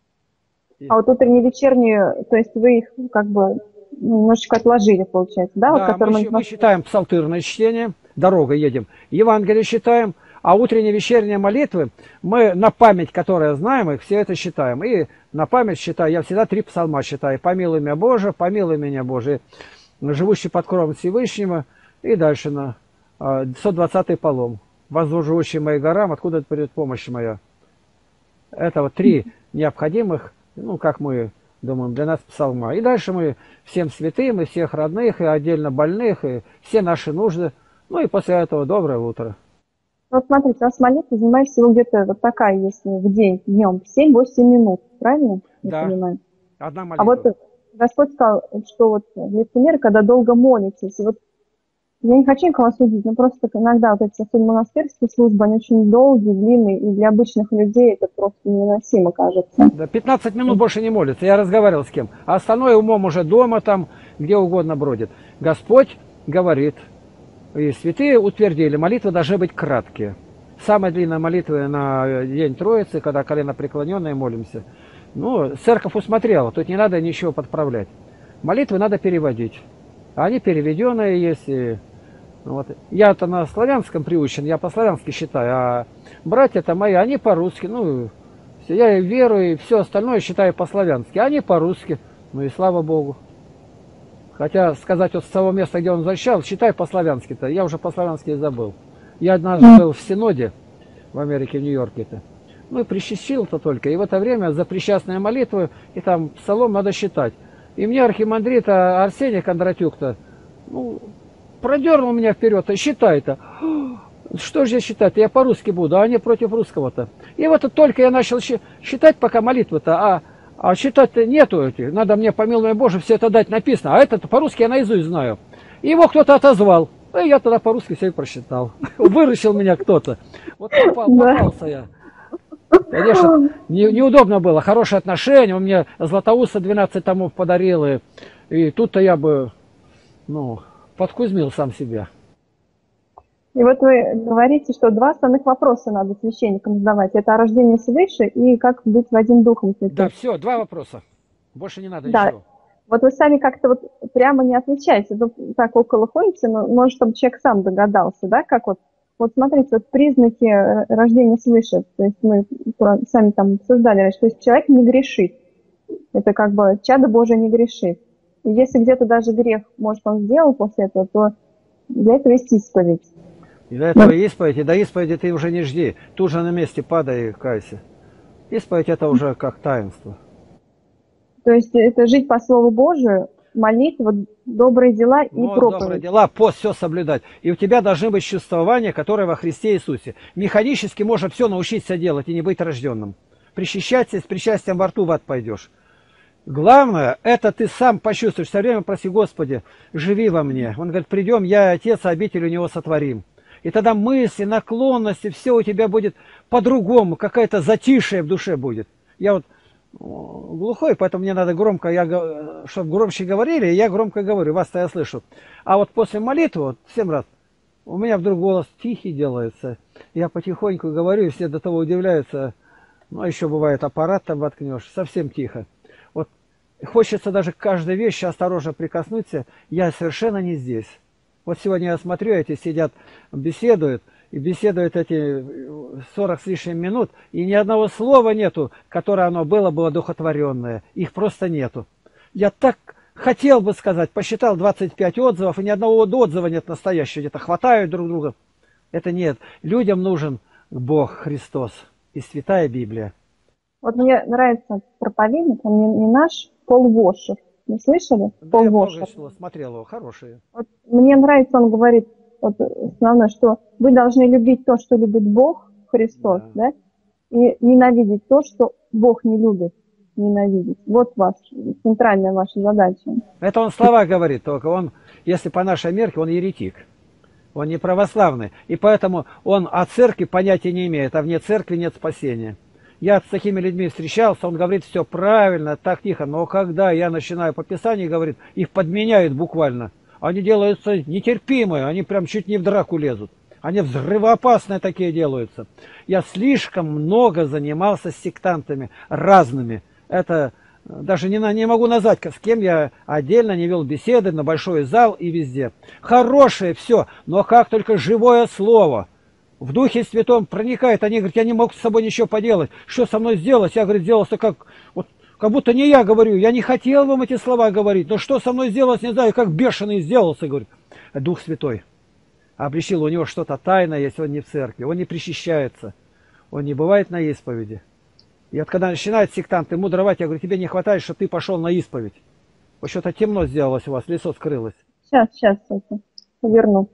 А вот утреннюю, вечернюю, то есть вы их как бы немножечко отложили, получается, да? Да, вот, мы считаем псалтырное чтение, дорогой едем, Евангелие считаем, а утренние, вечерние молитвы мы на память, которые знаем, их все это считаем. И на память считаю, я всегда 3 псалма считаю: «Помилуй меня, Боже», «Помилуй меня, Боже», «Живущий под кровом Всевышнего», и дальше на 120-й псалом: «Возвоживущий мои горам, откуда придет помощь моя». Это вот 3 необходимых, ну, как мы думаем, для нас псалма. И дальше мы всем святым, и всех родных, и отдельно больных, и все наши нужды. Ну и после этого доброе утро. Вот смотрите, у нас молитва занимает всего где-то вот такая, если в день, днем, 7-8 минут, правильно? Да, одна молитва. А вот Господь сказал, что вот лицемеры, когда долго молитесь, и вот Я не хочу никого судить, но просто иногда вот эти особенно монастырские службы, они очень долгие, длинные, и для обычных людей это просто невыносимо, кажется. Да, 15 минут больше не молится. Я разговаривал с кем. А остальное умом уже дома, там, где угодно бродит. Господь говорит, и святые утвердили, молитвы должны быть краткие. Самая длинная молитва на День Троицы, когда коленопреклоненные молимся. Ну, церковь усмотрела, тут не надо ничего подправлять. Молитвы надо переводить. Они переведенные есть. И, вот. Я-то на славянском приучен, я по-славянски считаю, а братья-то мои, они по-русски. Ну, я и верую, и все остальное считаю по-славянски. Они по-русски. Ну и слава Богу. Хотя сказать вот с того места, где он защищал, считай по-славянски-то. Я уже по-славянски забыл. Я однажды был в Синоде в Америке, в Нью-Йорке-то. Ну и причастил-то только. И в это время за причастные молитвы и там псалом надо считать. И мне архимандрит Арсений Кондратюк-то, ну, продернул меня вперед, и считай-то. Что же я считать? Я по-русски буду, а они против русского-то. И вот только я начал считать пока молитвы-то, а считать-то нету. Надо мне, помилуй Боже, все это дать написано. А это по-русски я наизусть знаю. И его кто-то отозвал. И я тогда по-русски все и просчитал. Выручил меня кто-то. Вот попался я. Конечно, неудобно было. Хорошие отношения. Он мне Златоуста 12 томов подарил. И тут-то я бы, ну, подкузмил сам себя. И вот вы говорите, что два основных вопроса надо священникам задавать. Это о рождении свыше и как быть Вадим Духом Святым. Да, все, два вопроса. Больше не надо да. ничего. Вот вы сами как-то вот прямо не отвечаете. Ну, так около ходите, но может, чтобы человек сам догадался, да, как вот. Вот смотрите, вот признаки рождения свыше. То есть мы сами там обсуждали, что есть человек не грешит. Это как бы чадо Божие не грешит. И если где-то даже грех, может, он сделал после этого, то для этого есть исповедь. И для этого исповедь, и до исповеди ты уже не жди. Тут же на месте падай и кайся. Исповедь это уже как таинство. То есть это жить по Слову Божию, молитва, добрые дела и проповедь. Добрые дела, пост, все соблюдать. И у тебя должны быть чувствования, которые во Христе Иисусе. Механически можно все научиться делать и не быть рожденным. Причащаться, с причастием во рту в ад пойдешь. Главное, это ты сам почувствуешь. Все время проси, Господи, живи во мне. Он говорит, придем, я и Отец, обитель у него сотворим. И тогда мысли, наклонности, все у тебя будет по-другому, какая-то затишье в душе будет. Я вот глухой, поэтому мне надо громко, чтобы громче говорили, и я громко говорю, вас-то я слышу. А вот после молитвы, вот 7 раз, у меня вдруг голос тихий делается. Я потихоньку говорю, и все до того удивляются. Ну, а еще бывает, аппарат там воткнешь, совсем тихо. Вот хочется даже к каждой вещи осторожно прикоснуться, я совершенно не здесь. Вот сегодня я смотрю, эти сидят, беседуют, и беседуют эти 40 с лишним минут, и ни одного слова нету, которое оно было духотворенное. Их просто нету. Я так хотел бы сказать, посчитал 25 отзывов, и ни одного отзыва нет настоящего, где-то хватают друг друга. Это нет. Людям нужен Бог, Христос и Святая Библия. Вот мне нравится проповедник, он не наш, Пол Вошев. Не слышали? Да, Пол я Вошев. много смотрел его, хорошие. Вот мне нравится, он говорит, вот основное, что вы должны любить то, что любит Бог, Христос, да, и ненавидеть то, что Бог не любит ненавидеть. Вот центральная ваша задача. Это он слова говорит, только он, если по нашей мерке, он еретик. Он не православный. И поэтому он о церкви понятия не имеет, а вне церкви нет спасения. Я с такими людьми встречался, он говорит, все правильно, так тихо. Но когда я начинаю по Писанию, говорит, их подменяют буквально. Они делаются нетерпимые, они прям чуть не в драку лезут. Они взрывоопасные такие делаются. Я слишком много занимался с сектантами разными. Это даже не могу назвать, с кем я отдельно не вел беседы на большой зал и везде. Хорошее все, но как только живое слово в Духе Святом проникает, они говорят, я не мог с собой ничего поделать. Что со мной сделать? Я, говорит, сделался как будто не я говорю. Я не хотел вам эти слова говорить, но что со мной сделалось, не знаю, как бешеный сделался, говорит. Дух Святой обличил, у него что-то тайное есть, он не в церкви, он не причащается, он не бывает на исповеди. И вот когда начинают сектанты мудровать, я говорю, тебе не хватает, чтобы ты пошел на исповедь. Вот что-то темно сделалось у вас, лицо скрылось. Сейчас это верну.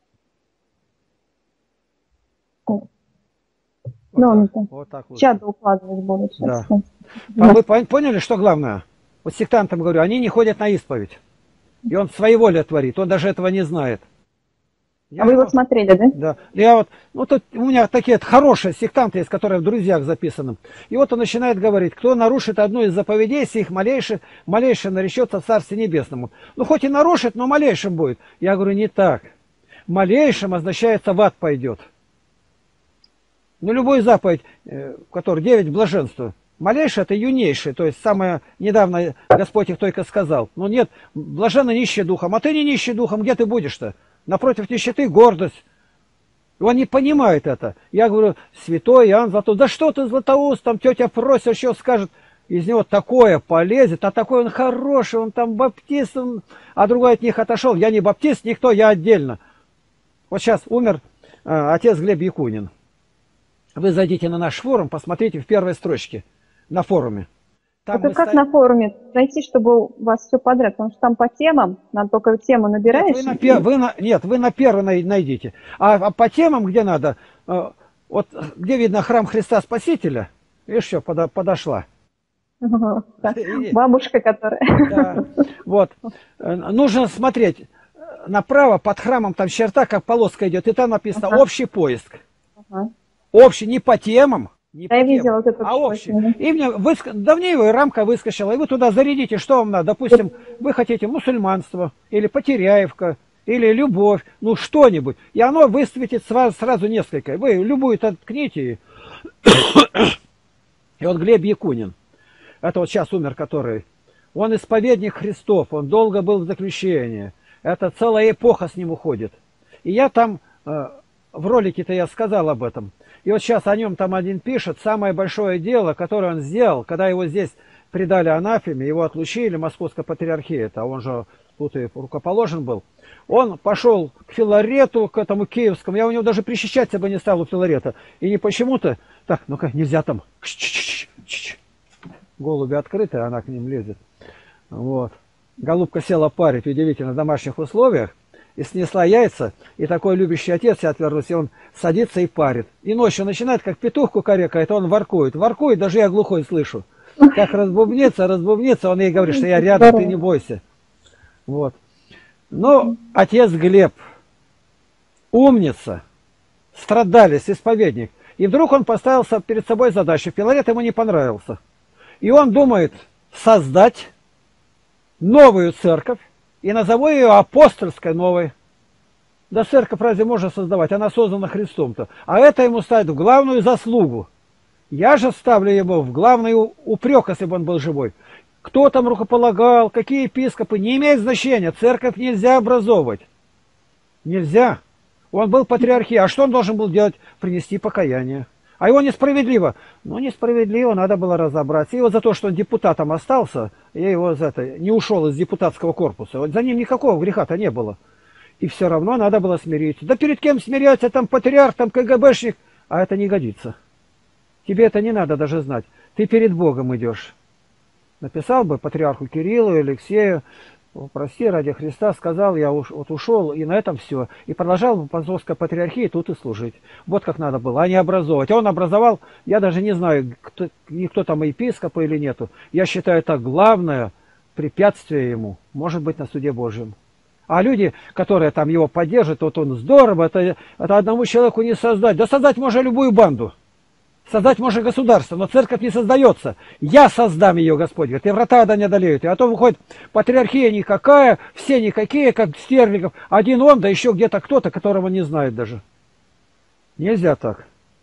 Вот так вот. Чадо укладывать буду сейчас. Да. А вы поняли, что главное? Вот сектантам говорю, они не ходят на исповедь. И он своей волей творит, он даже этого не знает. А вы его смотрели, да? Да. Я вот, ну тут у меня такие хорошие сектанты есть, которые в друзьях записаны. И вот он начинает говорить, кто нарушит одну из заповедей сих, малейшее наречется в Царстве Небесному. Ну хоть и нарушит, но малейшим будет. Я говорю, не так. Малейшим означается в ад пойдет. Ну любую заповедь, которая 9 блаженства. Малейшее это юнейшее, то есть самое недавно Господь их только сказал. Но нет, блаженно нищие духом, а ты не нищий духом, где ты будешь-то? Напротив нищеты гордость. И он не понимает это. Я говорю, святой Иоанн Златоуст, да что ты, Златоуст, там тетя просит, еще скажет, из него такое полезет, а такой он хороший, он там баптист, а другой от них отошел. Я не баптист, никто, я отдельно. Вот сейчас умер отец Глеб Якунин. Вы зайдите на наш форум, посмотрите в первой строчке на форуме. Там это как на форуме зайти, чтобы у вас все подряд? Потому что там по темам, надо только тему набираешь. Нет, вы на первой найдите. А по темам, где надо, вот где видно храм Христа Спасителя, видишь, все, подошла. Бабушка, которая... Да, вот. Нужно смотреть направо, под храмом там черта, как полоска идет, и там написано «Общий поиск». Общий, не по темам. Не я видела вот это. А общий. И мне давнее его рамка выскочила, и вы туда зарядите, что вам надо. Допустим, вы хотите мусульманство, или Потеряевка, или любовь, ну что-нибудь. И оно высветит сразу несколько. Вы любую ткните. И вот Глеб Якунин, это вот сейчас умер который, он исповедник Христов, он долго был в заключении. Это целая эпоха с ним уходит. И я там, в ролике-то я сказал об этом. И вот сейчас о нем там один пишет, самое большое дело, которое он сделал, когда его здесь предали анафеме, его отлучили, Московская патриархия, а он же тут и рукоположен был. Он пошел к Филарету, к этому киевскому, я у него даже причащаться бы не стал у Филарета. И не почему-то, так, ну-ка, нельзя там, голуби открыты, она к ним лезет. Вот. Голубка села парить, удивительно, в домашних условиях. И снесла яйца, и такой любящий отец отвернулся, и он садится и парит. И ночью начинает, как петух кукарекает, он воркует. Воркует, даже я глухой слышу. Как разбубнится, он ей говорит, что я рядом, ты не бойся. Вот. Но отец Глеб, умница, страдалец, исповедник. И вдруг он поставил перед собой задачу. Филарет ему не понравился. И он думает создать новую церковь, и назову ее апостольской новой. Да церковь разве можно создавать? Она создана Христом-то. А это ему ставит в главную заслугу. Я же ставлю его в главный упрек, если бы он был живой. Кто там рукополагал, какие епископы, не имеет значения. Церковь нельзя образовывать. Нельзя. Он был патриархией. А что он должен был делать? Принести покаяние. А его несправедливо. Ну, несправедливо, надо было разобраться. И вот за то, что он депутатом остался, я его не ушел из депутатского корпуса. Вот за ним никакого греха-то не было. И все равно надо было смириться. Да перед кем смиряться? Там патриарх, там КГБшник. А это не годится. Тебе это не надо даже знать. Ты перед Богом идешь. Написал бы патриарху Кириллу, Алексею, прости, ради Христа, сказал, я вот ушел, и на этом все. И продолжал бы Московской патриархии тут и служить. Вот как надо было, а не образовывать. А он образовал, я даже не знаю, никто там епископа или нету. Я считаю, это главное препятствие ему, может быть, на суде Божьем. А люди, которые там его поддержат, вот он здорово, это одному человеку не создать. Да создать можно любую банду. Создать можно государство, но церковь не создается. Я создам ее, Господь говорит, и врата да не одолеют. И а то выходит, патриархия никакая, все никакие, как Стерлигов. Один он, да еще где-то кто-то, которого не знает даже. Нельзя так.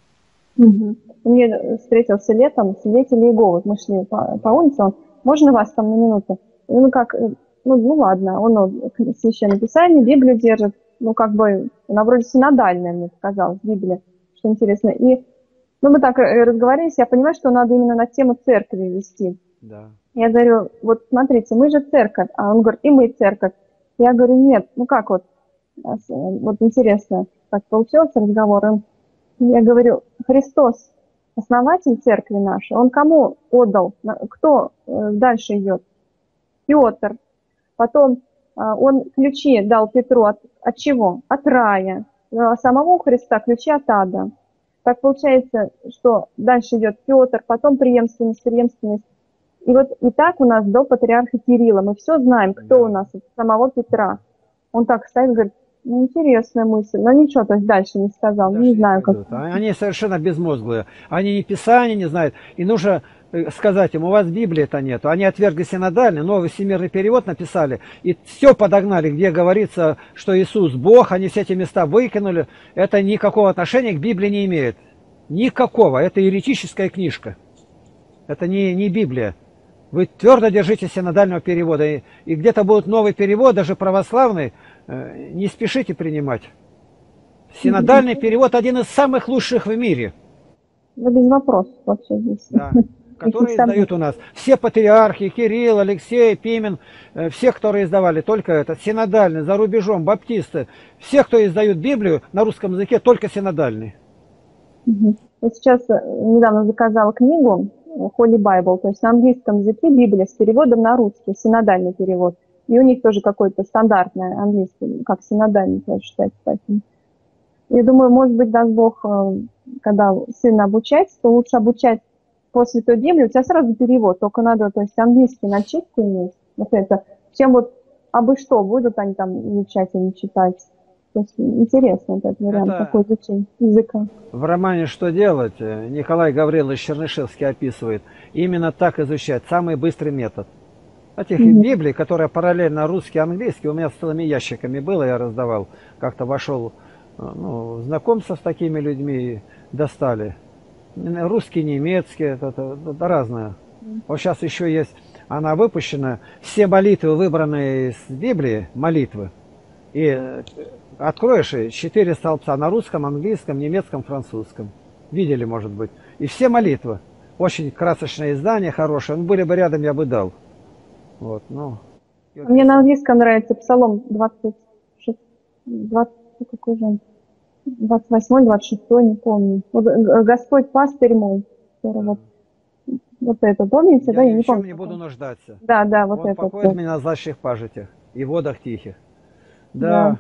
Мне встретился летом свидетель Иеговы. Мы шли по улице, он, можно вас там на минуту? Ну как, ну ладно, он священное писание, Библию держит, ну как бы, она вроде синодальная, мне показалось, Библия, что интересно. И ну, мы так разговаривались, я понимаю, что надо именно на тему церкви вести. Да. Я говорю, вот смотрите, мы же церковь. А он говорит, и мы церковь. Я говорю, нет, ну как вот интересно, как получился разговор. Я говорю, Христос, основатель церкви нашей, он кому отдал? Кто дальше идет? Петр. Потом он ключи дал Петру от чего? От рая. А самого Христа ключи от ада. Так получается, что дальше идет Петр, потом преемственность. И вот и так у нас до патриарха Кирилла. Мы все знаем, кто у нас от самого Петра. Он так стоит, говорит, Ну, интересная мысль. Но ничего, то есть дальше не сказал. Не Дальше не знаю, как. пойдут. Они совершенно безмозглые. Они ни Писания не знают. И нужно сказать им, у вас Библии-то нету. Они отвергли синодальный, новый всемирный перевод написали. И все подогнали, где говорится, что Иисус Бог. Они все эти места выкинули. Это никакого отношения к Библии не имеет. Никакого. Это еретическая книжка. Это не Библия. Вы твердо держитесь синодального перевода. И где-то будет новый перевод, даже православный. Не спешите принимать. Синодальный перевод один из самых лучших в мире. Ну, без вопросов вообще здесь. Да. Которые издают у нас. Все патриархи, Кирилл, Алексей, Пимен, все, которые издавали, только этот, синодальный, за рубежом, баптисты. Все, кто издают Библию на русском языке, только синодальный. Я сейчас недавно заказала книгу Holy Bible, то есть на английском языке Библия с переводом на русский, синодальный перевод. И у них тоже какой-то стандартный английский, как синодальный тоже считается таким. Я думаю, может быть, даст Бог, когда сына обучать, то лучше обучать по Святой Библии, у тебя сразу перевод, только надо, то есть английский начитку иметь, вот это, чем вот абы что, будут они там изучать и не читать. То есть интересно этот вариант, такой изучение языка. В романе «Что делать» Николай Гаврилович Чернышевский описывает, именно так изучать, самый быстрый метод. Этих Библий, которые параллельно русский и английский, у меня с целыми ящиками было, я раздавал, как-то вошел, знакомство с такими людьми, достали. Русский, немецкий, это разное. Вот сейчас еще есть, она выпущена, все молитвы, выбранные из Библии, молитвы, и откроешь 4 столбца на русском, английском, немецком, французском. Видели, может быть. И все молитвы. Очень красочное издание, хорошее. Ну, были бы рядом, я бы дал. Вот, ну. Мне на английском нравится Псалом 26, 20, какой же он? 28, 26, не помню. Вот, Господь пастырь мой. Вот это, помните, да? Я не ни в чем помню. не буду нуждаться. Да, вот Он это. покоит меня на злачных пажитях и водах тихих. Да.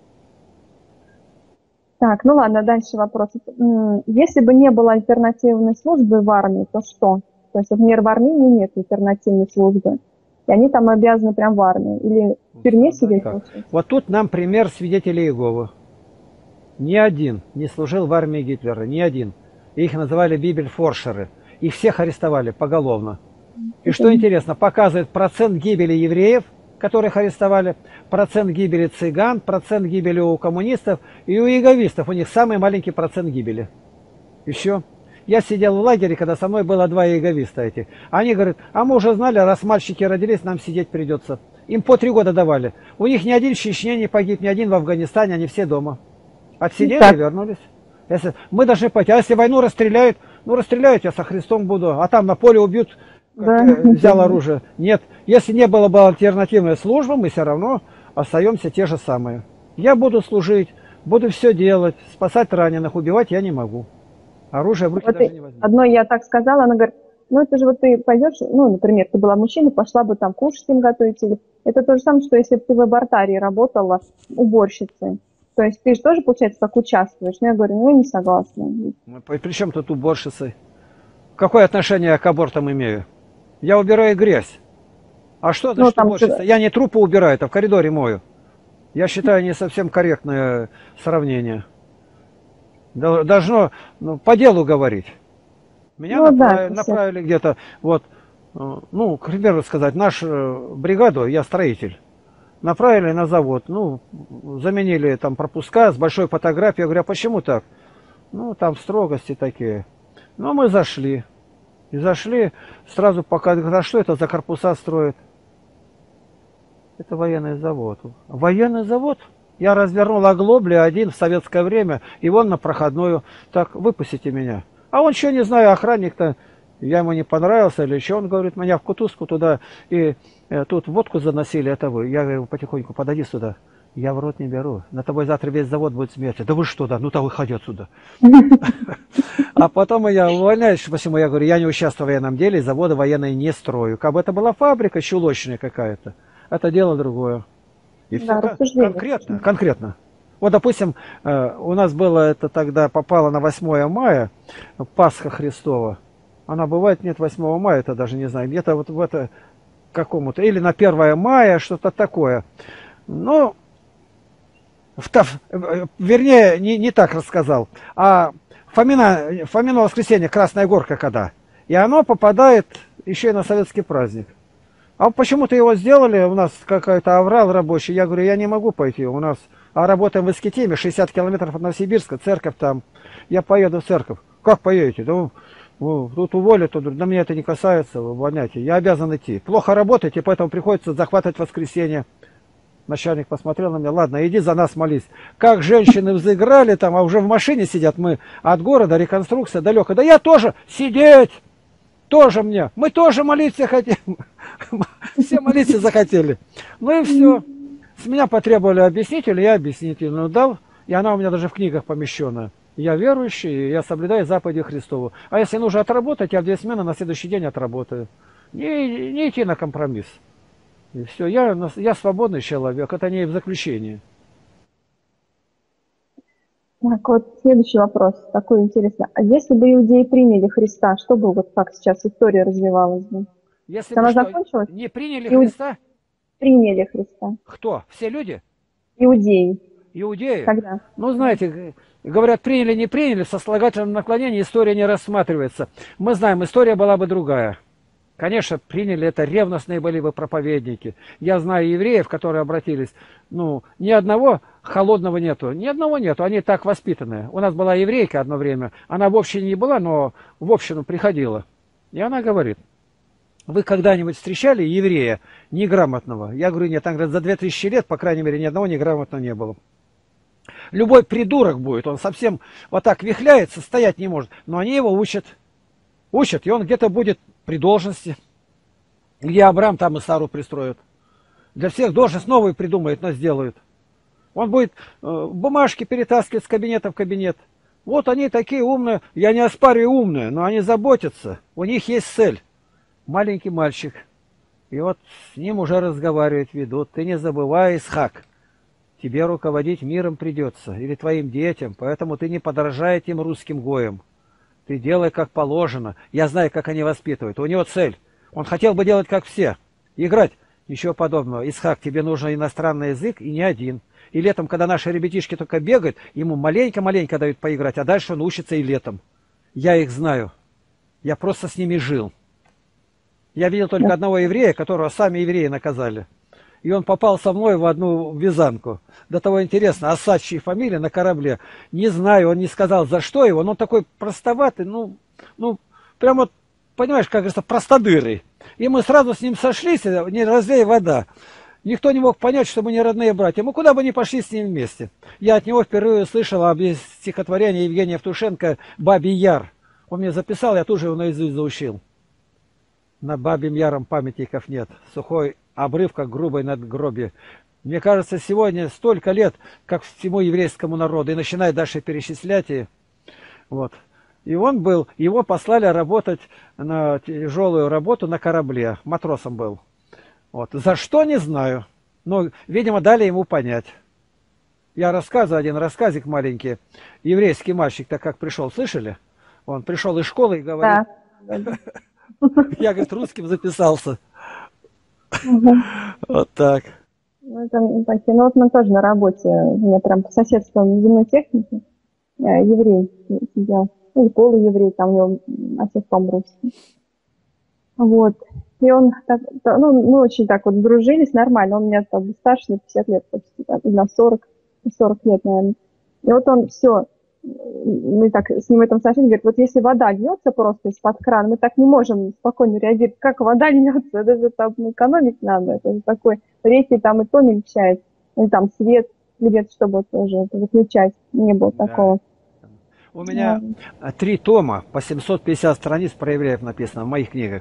Так, ну ладно, дальше вопрос. Если бы не было альтернативной службы в армии, то что? То есть, например, в Армении нет альтернативной службы. И они там обязаны прям в армии. Или в тюрьме сидеть? Вот тут нам пример свидетелей Иеговы. Ни один не служил в армии Гитлера, ни один. Их называли бибельфоршеры. Их всех арестовали поголовно. И что интересно, показывает процент гибели евреев, которых арестовали, процент гибели цыган, процент гибели у коммунистов и у иеговистов. У них самый маленький процент гибели. Еще. Я сидел в лагере, когда со мной было 2 иеговиста эти. Они говорят, а мы уже знали, раз мальчики родились, нам сидеть придется. Им по 3 года давали. У них ни один в Чечне не погиб, ни один в Афганистане, они все дома. Отсидели и вернулись. Мы должны пойти. А если войну расстреляют, расстреляют, я со Христом буду. А там на поле убьют, взял оружие. Нет, если не было бы альтернативной службы, мы все равно остаемся те же самые. Я буду служить, буду все делать, спасать раненых, убивать я не могу. Оружие в руки даже не возьму. Одной я так сказала, она говорит, это же вот ты пойдешь, например, ты была мужчина, пошла бы там кушать им готовить. Это то же самое, что если бы ты в абортарии работала уборщицей. То есть ты же тоже, получается, как участвуешь. Но я говорю, я не согласна. При чем тут уборщицы? Какое отношение я к абортам имею? Я убираю грязь. А что значит уборщица? Я не трупы убираю, это в коридоре мою. Я считаю, не совсем корректное сравнение. Должно по делу говорить. Меня направили где-то, к примеру сказать, нашу бригаду, я строитель. Направили на завод, заменили там пропуска с большой фотографией. Я говорю, а почему так? Там строгости такие. Мы зашли. И зашли, сразу показывают, а что это за корпуса строят? Это военный завод. Военный завод? Я развернул оглобли один в советское время, и вон на проходную. Так, выпустите меня. А он что, не знаю, охранник-то, я ему не понравился или что, он говорит, меня в кутузку туда, и тут водку заносили, это вы. Я говорю, потихоньку, подойди сюда. Я в рот не беру. На тобой завтра весь завод будет смеяться. Да вы что, да? Ну-то выходи отсюда. А потом я увольняюсь, почему я говорю, я не участвую в военном деле, заводы военные не строю. Как бы это была фабрика чулочная какая-то, это дело другое. И все конкретно. Вот, допустим, у нас было это тогда, попало на 8 мая, Пасха Христова. Она бывает, нет, 8 мая, это даже не знаю, где-то вот в это какому-то, или на 1 мая, что-то такое. Но Вернее, не так рассказал, а Фомино воскресенье, Красная Горка когда. И оно попадает еще и на советский праздник. А почему-то его сделали, у нас какой-то аврал рабочий. Я говорю, я не могу пойти, у нас... А работаем в Искитиме, 60 километров от Новосибирска, церковь там. Я поеду в церковь. Как поедете? Да, тут уволят, тут, да меня это не касается, вы понимаете. Я обязан идти. Плохо работаете, поэтому приходится захватывать воскресенье. Начальник посмотрел на меня, ладно, иди за нас молись. Как женщины взыграли там, а уже в машине сидят мы от города, реконструкция далеко. Да я тоже сидеть, тоже мне. Мы тоже молиться хотим. Все молиться захотели. Ну и все. С меня потребовали объяснителя, я объяснительную дал, и она у меня даже в книгах помещена. Я верующий, я соблюдаю заповеди Христову. А если нужно отработать, я в 2 смены на следующий день отработаю. Не идти на компромисс. И все, я свободный человек, это не в заключении. Так, вот следующий вопрос, такой интересный. А если бы иудеи приняли Христа, что бы, вот как сейчас история развивалась бы? Если Она бы что, закончилась? не приняли Христа, Приняли Христа. кто? Все люди? Иудеи. Иудеи? Когда? Ну, знаете, говорят, приняли, не приняли, в сослагательном наклонении история не рассматривается. Мы знаем, история была бы другая. Конечно, приняли это, ревностные были бы проповедники. Я знаю евреев, которые обратились, ну, ни одного холодного нету, ни одного нету, они так воспитанные. У нас была еврейка одно время, она в общине не была, но в общину приходила. И она говорит, вы когда-нибудь встречали еврея неграмотного? Я говорю, нет, там, говорят, за 2000 лет, по крайней мере, ни одного неграмотного не было. Любой придурок будет, он совсем вот так вихляется, стоять не может, но они его учат. Учат, и он где-то будет при должности. Где Авраам, там и Сару пристроят. Для всех должность новую придумают, но сделают. Он будет бумажки перетаскивать с кабинета в кабинет. Вот они такие умные, я не оспариваю умные, но они заботятся, у них есть цель. Маленький мальчик. И вот с ним уже разговаривать ведут. Ты не забывай, Исхак, тебе руководить миром придется, или твоим детям, поэтому ты не подражай этим русским гоям. Ты делай как положено. Я знаю, как они воспитывают. У него цель. Он хотел бы делать как все. Играть. Ничего подобного. Исхак, тебе нужен иностранный язык и не один. И летом, когда наши ребятишки только бегают, ему маленько-маленько дают поиграть, а дальше он учится и летом. Я их знаю. Я просто с ними жил. Я видел только одного еврея, которого сами евреи наказали. И он попал со мной в одну вязанку. До того интересно, Асад, фамилия на корабле. Не знаю, он не сказал, за что его, но он такой простоватый, ну, прям вот, понимаешь, как говорится, простодырый. И мы сразу с ним сошлись, не разлей вода. Никто не мог понять, что мы не родные братья. Мы куда бы ни пошли с ним вместе. Я от него впервые услышал об стихотворении Евгения Евтушенко «Бабий Яр». Он мне записал, я тоже его наизусть заучил. Над Бабьим Яром памятников нет. Сухой обрыв, как грубой надгробие. Мне кажется, сегодня столько лет, как всему еврейскому народу, и начинает дальше перечислять. И он был, его послали работать на тяжелую работу на корабле. Матросом был. За что, не знаю. Но, видимо, дали ему понять. Я рассказываю один рассказик маленький. Еврейский мальчик-то как пришел, слышали? Он пришел из школы и говорит... Да. Я, говорит, русским записался. Угу. Вот так. Это такие, вот мы тоже на работе, у меня прям по соседству земной техники, еврей сидел, или полуеврей, там у него отец русский. И он так, мы очень так вот дружились, нормально, он у меня там старше на 50 лет почти, на 40 лет, наверное. И вот он все, мы так с ним в этом сошлись, говорит, вот если вода льется просто из-под крана, мы так не можем спокойно реагировать, как вода льется, это же там экономить надо, это же такой, реки там и то мельчает, и там свет льет, чтобы тоже это выключать, не было такого. У меня 3 тома по 750 страниц про евреев написано в моих книгах.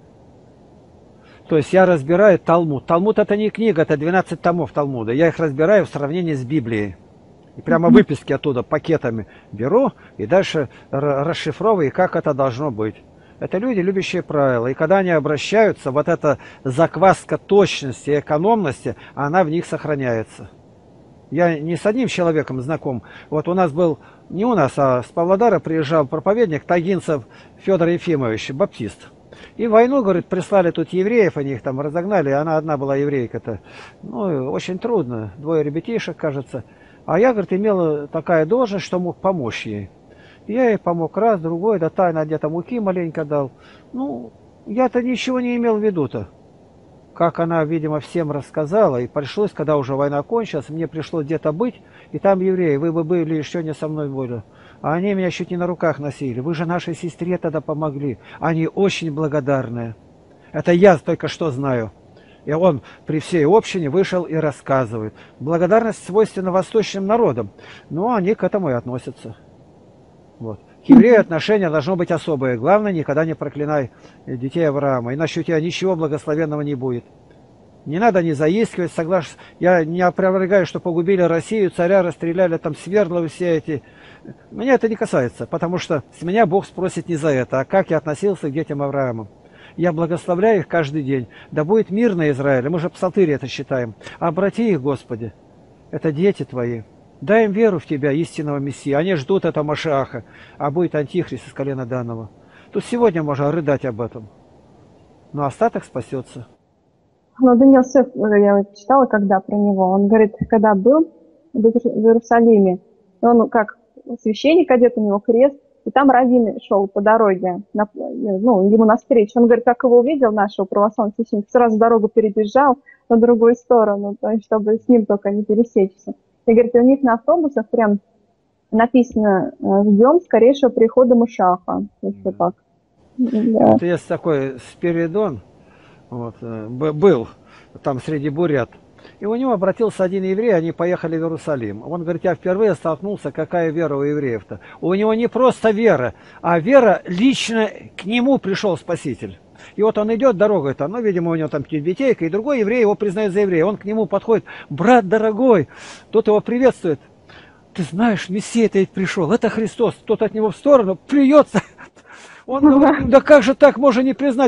То есть я разбираю Талмуд. Талмуд это не книга, это 12 томов Талмуда. Я их разбираю в сравнении с Библией. И прямо выписки оттуда пакетами беру и дальше расшифровываю, как это должно быть. Это люди, любящие правила. И когда они обращаются, вот эта закваска точности и экономности, она в них сохраняется. Я не с одним человеком знаком. Вот у нас был, не у нас, а с Павлодара приезжал проповедник Тагинцев Федор Ефимович, баптист. И в войну, говорит, прислали тут евреев, они их там разогнали, она одна была еврейка-то. Очень трудно, 2 ребятишек, кажется. А я, говорит, имела такая должность, что мог помочь ей. Я ей помог раз, другой, да тайно где-то муки маленько дал. Ну, я-то ничего не имел в виду-то. Как она, видимо, всем рассказала, и пришлось, когда уже война кончилась, мне пришлось где-то быть, и там евреи, вы бы были еще не со мной были. А они меня чуть не на руках носили. Вы же нашей сестре тогда помогли. Они очень благодарные. Это я только что знаю. И он при всей общине вышел и рассказывает. Благодарность свойственна восточным народам, но они к этому и относятся. Вот. К еврею отношение должно быть особое. Главное, никогда не проклинай детей Авраама, иначе у тебя ничего благословенного не будет. Не надо не заискивать, согласен. Я не опровергаю, что погубили Россию, царя расстреляли, там Свердловы все эти. Меня это не касается, потому что с меня Бог спросит не за это, а как я относился к детям Авраама. Я благословляю их каждый день. Да будет мир на Израиле. Мы же псалтыри это считаем. Обрати их, Господи. Это дети твои. Дай им веру в тебя, истинного Мессии. Они ждут этого Машиаха, а будет антихрист из колена данного. Тут сегодня можно рыдать об этом. Но остаток спасется. Ну, Даниил Сеф, я вот читала когда про него, он говорит, когда был в Иерусалиме, он как священник одет, у него крест, и там раввин шел по дороге, ну, ему навстречу. Он говорит, как его увидел, нашего православного священника, сразу дорогу перебежал на другую сторону, то есть, чтобы с ним только не пересечься. И говорит, у них на автобусах прям написано, ждем скорейшего прихода Машиаха. Если так. Да. Вот есть такой Спиридон, вот, был там среди бурят. И у него обратился один еврей, они поехали в Иерусалим. Он говорит, я впервые столкнулся, какая вера у евреев-то. У него не просто вера, а вера лично к нему пришел Спаситель. И вот он идет дорогой-то, ну, видимо, у него там тюбетейка, и другой еврей его признает за еврея. Он к нему подходит, брат дорогой, тот его приветствует. Ты знаешь, Мессия-то ведь пришел, это Христос. Тот от него в сторону плюется. Он говорит, да как же так можно не признать?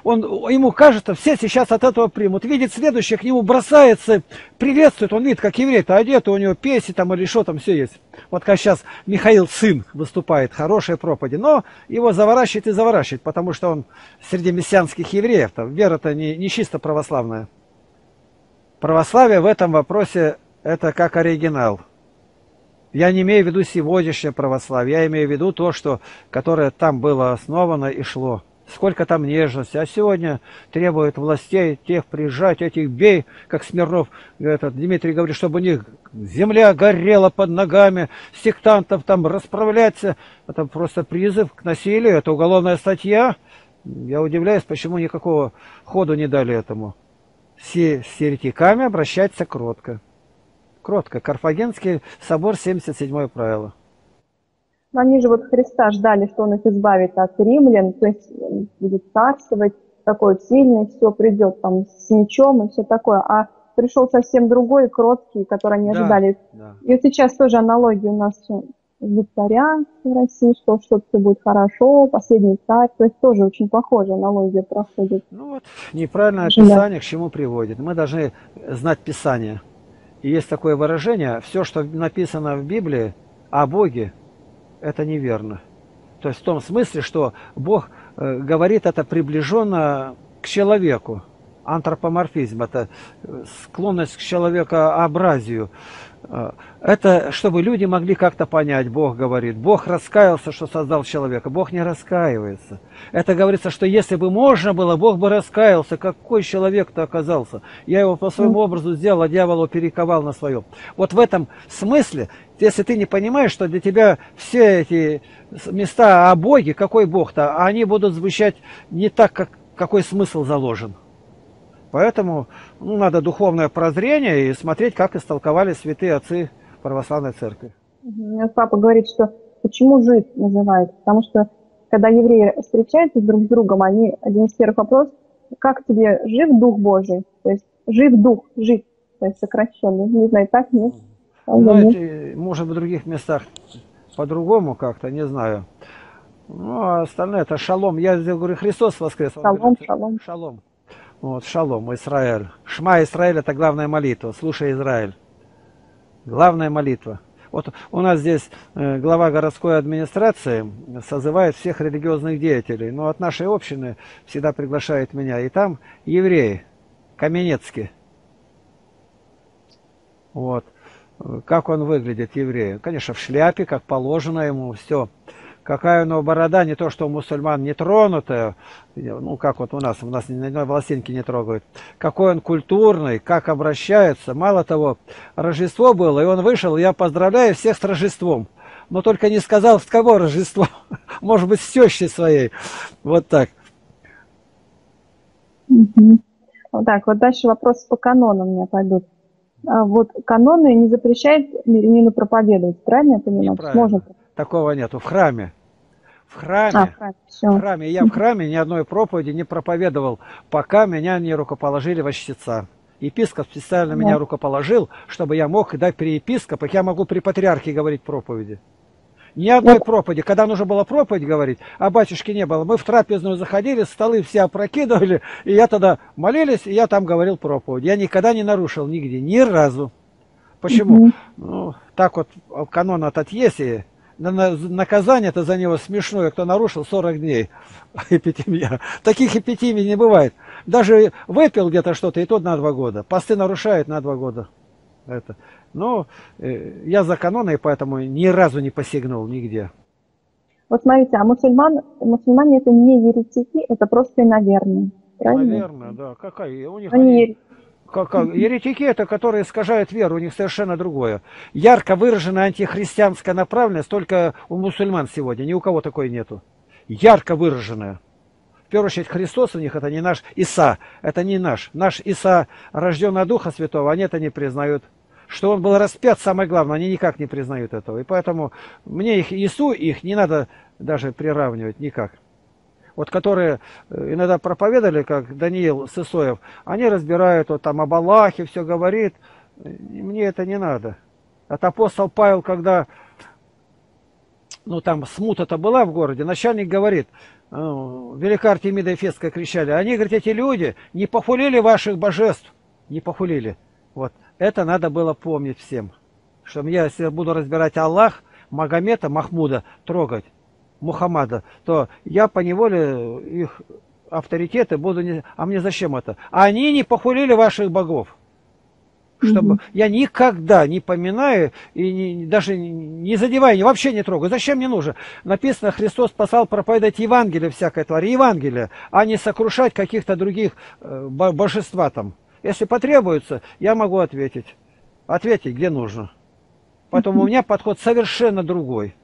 Ему кажется, все сейчас от этого примут. Видит следующее, к нему бросается, приветствует. Он видит, как еврей-то одет, у него песи там или что там все есть. Вот как сейчас Михаил сын выступает, хорошие проповеди. Но его заворачивает и заворачивает, потому что он среди мессианских евреев. Вера-то не чисто православная. Православие в этом вопросе это как оригинал. Я не имею в виду сегодняшнее православие, я имею в виду то, которое там было основано и шло. Сколько там нежности. А сегодня требуют властей тех прижать, этих бей, как Смирнов, Дмитрий говорит, чтобы у них земля горела под ногами, сектантов там расправляться. Это просто призыв к насилию, это уголовная статья. Я удивляюсь, почему никакого ходу не дали этому. С еретиками обращаться кротко. Кротко. Карфагенский собор, 77-е правило. Они же вот Христа ждали, что он их избавит от римлян, то есть будет царствовать, такой сильный, все придет там с мечом и все такое. А пришел совсем другой, кроткий, который они ожидали. Да. И вот сейчас тоже аналогия у нас ждут царя в России, что что-то все будет хорошо, последний царь. То есть тоже очень похожая аналогия проходит. Ну вот, неправильное описание к чему приводит. Мы должны знать Писание. И есть такое выражение, все, что написано в Библии о Боге, это неверно. То есть в том смысле, что Бог говорит это приближенно к человеку. Антропоморфизм, это склонность к человекообразию. Это чтобы люди могли как-то понять, Бог говорит. Бог раскаялся, что создал человека. Бог не раскаивается. Это говорится, что если бы можно было, Бог бы раскаялся. Какой человек-то оказался? Я его по своему образу сделал, а дьявол его перековал на своем. Вот в этом смысле, если ты не понимаешь, что для тебя все эти места о Боге, какой Бог-то, они будут звучать не так, какой смысл заложен. Поэтому надо духовное прозрение и смотреть, как истолковали святые отцы православной церкви. Папа говорит, что почему жить называют? Потому что когда евреи встречаются друг с другом, один из первых вопросов, как тебе жив Дух Божий? То есть жив Дух, жив, то есть сокращенно. Не знаю, так нет? Ну, это, может, в других местах по-другому как-то, не знаю. Ну, а остальное это шалом. Я говорю, Христос воскрес. Шалом, шалом. Шалом. Вот, шалом, Израиль. Шма Израиль — это главная молитва. Слушай, Израиль. Главная молитва. Вот у нас здесь глава городской администрации созывает всех религиозных деятелей. Но от нашей общины всегда приглашает меня. И там евреи, Каменецкие. Вот. как он выглядит, еврей. Конечно, в шляпе, как положено ему, все. Какая у него борода, не то, что у мусульман не тронутая, ну, как вот у нас ни одной волосинки не трогают. Какой он культурный, как обращается. Мало того, Рождество было, и он вышел, я поздравляю всех с Рождеством. Но только не сказал, с кого Рождество. Может быть, с тещей своей. Вот так. Вот так, вот дальше вопросы по канонам у меня пойдут. Вот каноны не запрещают мирянину проповедовать, правильно я понимаю? Неправильно. Можно. Такого нету. В храме. В храме. В храме. Я в храме ни одной проповеди не проповедовал, пока меня не рукоположили во чтеца. Епископ специально меня рукоположил, чтобы я мог дать при епископах, я могу при патриархе говорить проповеди. Ни одной проповеди. Когда нужно было проповедь говорить, а батюшки не было, мы в трапезную заходили, столы все опрокидывали, и я тогда молились, и я там говорил проповедь. Я никогда не нарушил нигде, ни разу. Почему? Ну, так вот канон этот есть, и наказание-то за него смешное, кто нарушил 40 дней. Эпитемия. Таких эпитемий не бывает. Даже выпил где-то что-то, и тот на 2 года. Посты нарушают на 2 года. Это. Но я за каноны, и поэтому ни разу не посягнул нигде. Вот смотрите, а мусульмане это не еретики, это просто иноверные. Правильно? Наверное, да. Какая? У них еретики это, которые искажают веру, у них совершенно другое. Ярко выраженная антихристианская направленность только у мусульман сегодня, ни у кого такой нету. Ярко выраженная. В первую очередь Христос у них это не наш Иса, это не наш. Наш Иса, рожденный от Духа Святого, они это не признают. Что он был распят, самое главное, они никак не признают этого. И поэтому мне Иису их не надо даже приравнивать никак. Вот которые иногда проповедовали, как Даниил Сысоев, они разбирают, вот там об Аллахе все говорит. Мне это не надо. От апостол Павел, когда ну там смута-то была в городе, начальник говорит, велика Артемида Ефесская кричали, они, говорят, эти люди не похулили ваших божеств, не похулили. Вот это надо было помнить всем, что я, если буду разбирать Аллах, Магомета, Махмуда трогать, Мухаммада, то я поневоле их авторитеты буду не... А мне зачем это? Они не похулили ваших богов. Чтобы я никогда не поминаю и даже не задеваю, вообще не трогаю. Зачем мне нужно? Написано, Христос послал проповедовать Евангелие всякой твари, Евангелие, а не сокрушать каких-то других божества там. Если потребуется, я могу ответить. Ответить, где нужно. Поэтому у меня подход совершенно другой.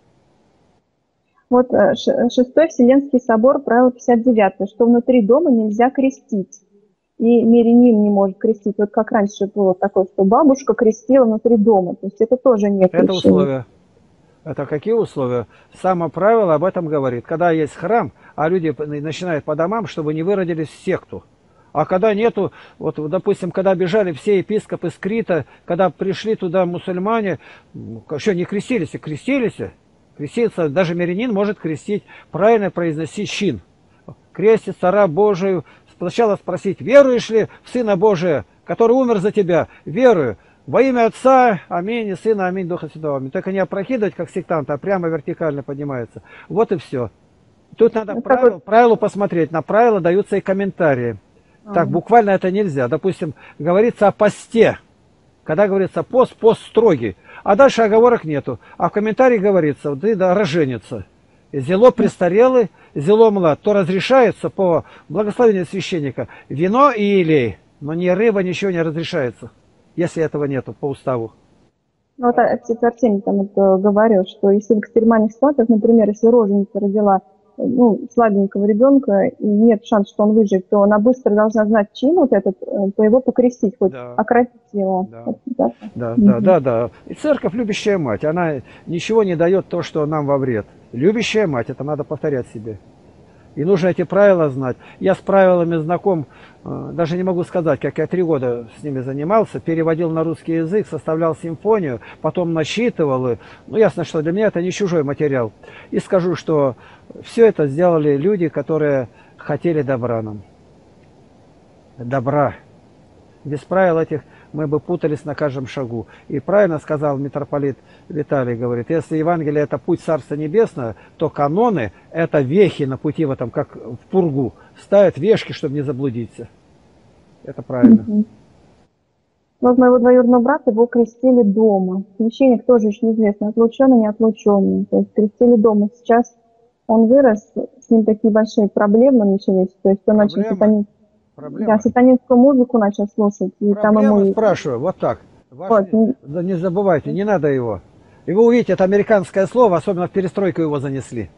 Вот Шестой Вселенский собор, правило 59, что внутри дома нельзя крестить. И мирянин не может крестить. Вот как раньше было такое, что бабушка крестила внутри дома. То есть это тоже нет. Это условия. Это какие условия? Само правило об этом говорит. Когда есть храм, а люди начинают по домам, чтобы не выродились в секту. А когда нету, вот, допустим, когда бежали все епископы с Крита, когда пришли туда мусульмане, что, не крестились? Креститься, даже мирянин может крестить, правильно произносить чин. Крестится раб Божий. Сначала спросить, веруешь ли в Сына Божия, который умер за тебя? Верую. Во имя Отца, аминь, и Сына, аминь, Духа Святого, аминь. Только не опрокидывать, как сектант, а прямо вертикально поднимается. Вот и все. Тут надо правилу посмотреть. На правила даются и комментарии. Так, буквально это нельзя. Допустим, говорится о посте. Когда говорится пост, пост строгий. А дальше оговорок нету. А в комментарии говорится, ты да, роженится. Зело престарелый, зело млад, то разрешается по благословению священника вино и елей, но ни рыба, ничего не разрешается, если этого нету по уставу. Ну, вот отец Артемий там вот говорил, что если в экстремальных ситуациях, например, если роженица родила слабенького ребенка и нет шанса, что он выживет, то она быстро должна знать, чин вот этот, по его покрестить, хоть окропить его. Да. И церковь любящая мать, она ничего не дает то, что нам во вред. Любящая мать, это надо повторять себе. И нужно эти правила знать. Я с правилами знаком, даже не могу сказать, как я 3 года с ними занимался, переводил на русский язык, составлял симфонию, потом насчитывал. Ясно, что для меня это не чужой материал. И скажу, что все это сделали люди, которые хотели добра нам. Добра. Без правил этих мы бы путались на каждом шагу. И правильно сказал митрополит Виталий, говорит, если Евангелие это путь Царства Небесного, то каноны это вехи на пути в этом, как в пургу. Ставят вешки, чтобы не заблудиться. Это правильно. Вот моего двоюродного брата его крестили дома. Священник тоже еще неизвестно, отлученный, не отлученный. То есть крестили дома. Сейчас он вырос, с ним такие большие проблемы начались. То есть он начал Проблема? сатанинскую музыку начал слушать. И там ему... спрашиваю, вот так. Вот. Да не забывайте, не надо его. И вы увидите, это американское слово, особенно в перестройку его занесли.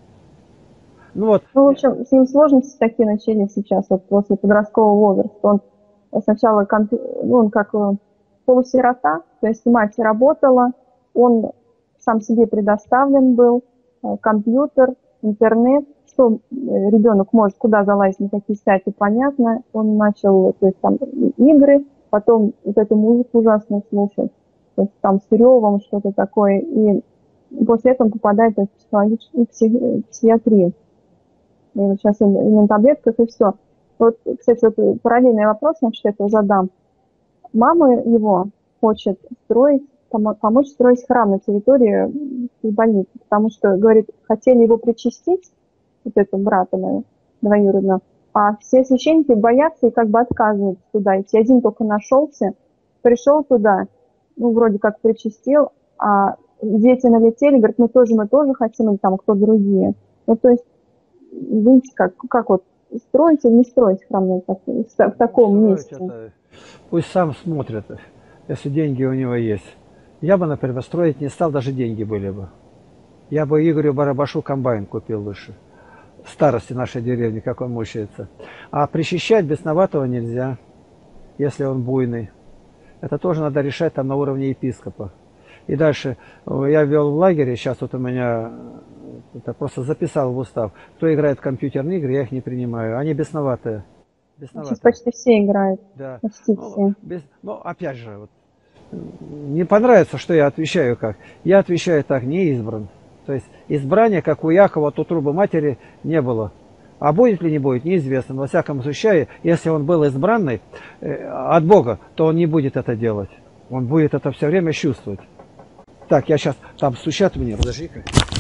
Ну, вот. Ну, в общем, с ним сложности такие начались сейчас, вот после подросткового возраста. Он сначала, он как полусирота, то есть мать работала, он сам себе предоставлен был, компьютер, интернет, что ребенок может, куда залазить, на какие сайты, понятно. Он начал, то есть там игры, потом вот эту музыку ужасно слушать, то есть там с ревом что-то такое, и после этого он попадает в психологическую психиатрию. И вот сейчас он на таблетках и все. Вот, кстати, вот параллельный вопрос, значит, этого задам. Мама его хочет помочь строить храм на территории больницы, потому что, говорит, хотели его причастить, вот этого брата моего двоюродного, а все священники боятся и как бы отказываются туда идти. Один только нашелся, пришел туда, ну, вроде как причастил, а дети налетели, говорят, мы тоже хотим, или там кто другие. Ну, то есть, видите, как вот строить или не строить храм в таком месте? Пусть сам смотрит, если деньги у него есть. Я бы, например, строить не стал, даже деньги были бы. Я бы Игорю Барабашу комбайн купил лучше. Старости нашей деревни, как он мучается. А причащать бесноватого нельзя, если он буйный. Это тоже надо решать там на уровне епископа. И дальше, я вел в лагере, сейчас вот у меня, это просто записал в устав, кто играет в компьютерные игры, я их не принимаю. Они бесноватые. Сейчас почти все играют. Да. Почти все. Ну, опять же, вот, не понравится, что я отвечаю как. Я отвечаю так, не избран. То есть избрания, как у Якова, от утробы матери не было. А будет ли не будет, неизвестно. Но во всяком случае, если он был избранный от Бога, то он не будет это делать. Он будет это все время чувствовать. Так, я сейчас, там стучат мне, подожди-ка.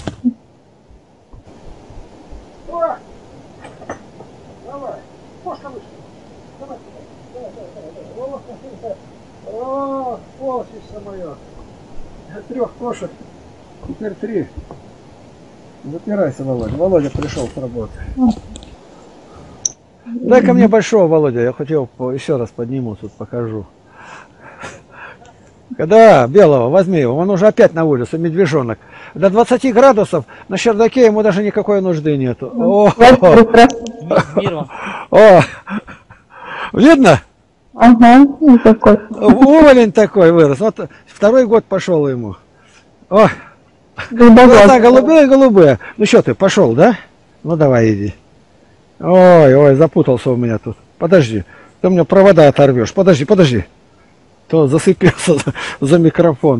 Давай, кошка вышла. Давай. О, полчища мое. 3 кошек, теперь 3. Запирайся, Володя. Володя пришел с работы. Дай-ка мне большого, Володя, я хотел еще раз подниму, тут покажу. Да, белого, возьми его, он уже опять на улице, медвежонок. До 20 градусов на чердаке ему даже никакой нужды нету. О, видно? Ага, такой. Уволень такой вырос. Вот 2-й год пошел ему. О, глаза голубые. Ну что ты, пошел, да? Ну давай иди. Ой, запутался у меня тут. Подожди, ты мне провода оторвешь. Подожди. То зацепился за микрофон.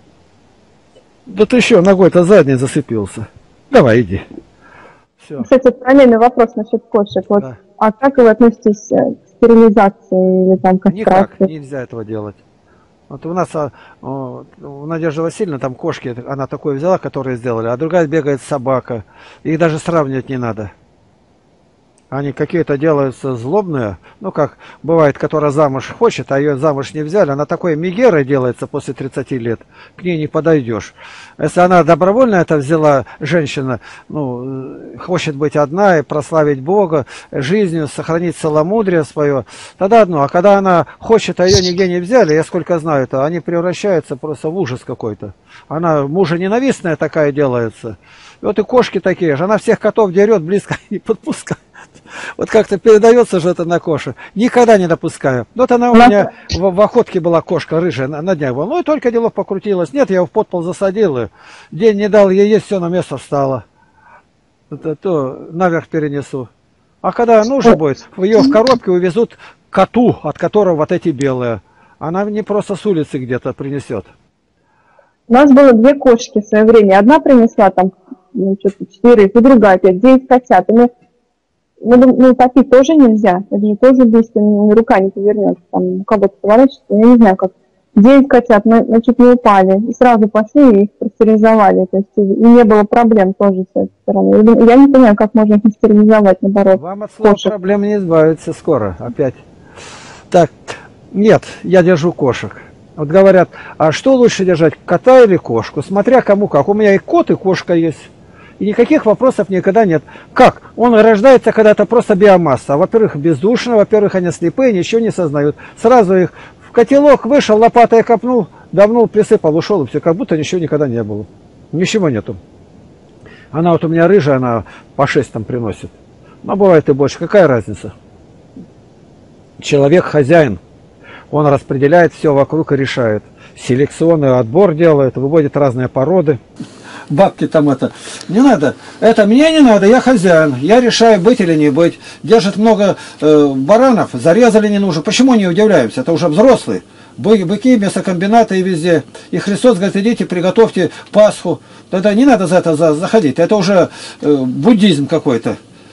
Да ты еще ногой-то задней зацепился. Давай, иди. Все. Кстати, параллельный вопрос насчет кошек. Вот, да. А как вы относитесь к стерилизации или там кастрации? Никак нельзя этого делать. Вот у нас у Надежды Васильевны там кошки, она такое взяла, которые сделали, а другая бегает собака. Их даже сравнивать не надо. Они какие-то делаются злобные, ну как бывает, которая замуж хочет, а ее замуж не взяли, она такой мегерой делается после 30 лет, к ней не подойдешь. Если она добровольно это взяла, женщина, ну, хочет быть одна и прославить Бога, жизнью сохранить целомудрие свое, тогда одно. А когда она хочет, а ее нигде не взяли, я сколько знаю, то они превращаются просто в ужас какой-то. Она мужа-ненавистная такая делается. И вот и кошки такие же, она всех котов дерет, близко не подпускает. Вот как-то передается же это на кошу. Никогда не допускаю. Вот она у меня в охотке была кошка рыжая, на днях была. Ну и только делов покрутилось. Нет, я его в подпол засадил. И день не дал ей есть, все на место встало. То наверх перенесу. А когда нужно будет, ее в коробке увезут к коту, от которого вот эти белые. Она не просто с улицы где-то принесет. У нас было 2 кошки в свое время. Одна принесла там 4, и другая опять 9 котят. И ну, топить тоже нельзя. Это же тоже быстро, рука не повернется. Там кого-то поворачивается, я не знаю как. 9 котят, но чуть не упали. И сразу пошли и их простерилизовали. То есть и не было проблем тоже с этой стороны. Я не понимаю, как можно их стерилизовать, наоборот. Вам от слова проблем не избавиться скоро опять. Так, Нет, я держу кошек. Вот говорят, а что лучше держать, кота или кошку? Смотря кому как. У меня и кот, и кошка есть. И никаких вопросов никогда нет. Как? Он рождается, когда это просто биомасса. Во-первых, бездушно, во-первых, они слепые, ничего не сознают. Сразу их в котелок вышел, лопатой копнул, давнул, присыпал, ушел, и все, как будто ничего никогда не было. Ничего нету. Она вот у меня рыжая, она по 6 там приносит. Но бывает и больше. Какая разница? Человек хозяин. Он распределяет все вокруг и решает. Селекционный отбор делает, выводит разные породы. Бабки там это. Не надо. Это мне не надо, я хозяин. Я решаю, быть или не быть. Держит много баранов, зарезали не нужно. Почему не удивляемся? Это уже взрослые. Быки, мясокомбинаты и везде. И Христос говорит, идите, приготовьте Пасху. Тогда не надо за это заходить. Это уже буддизм какой-то.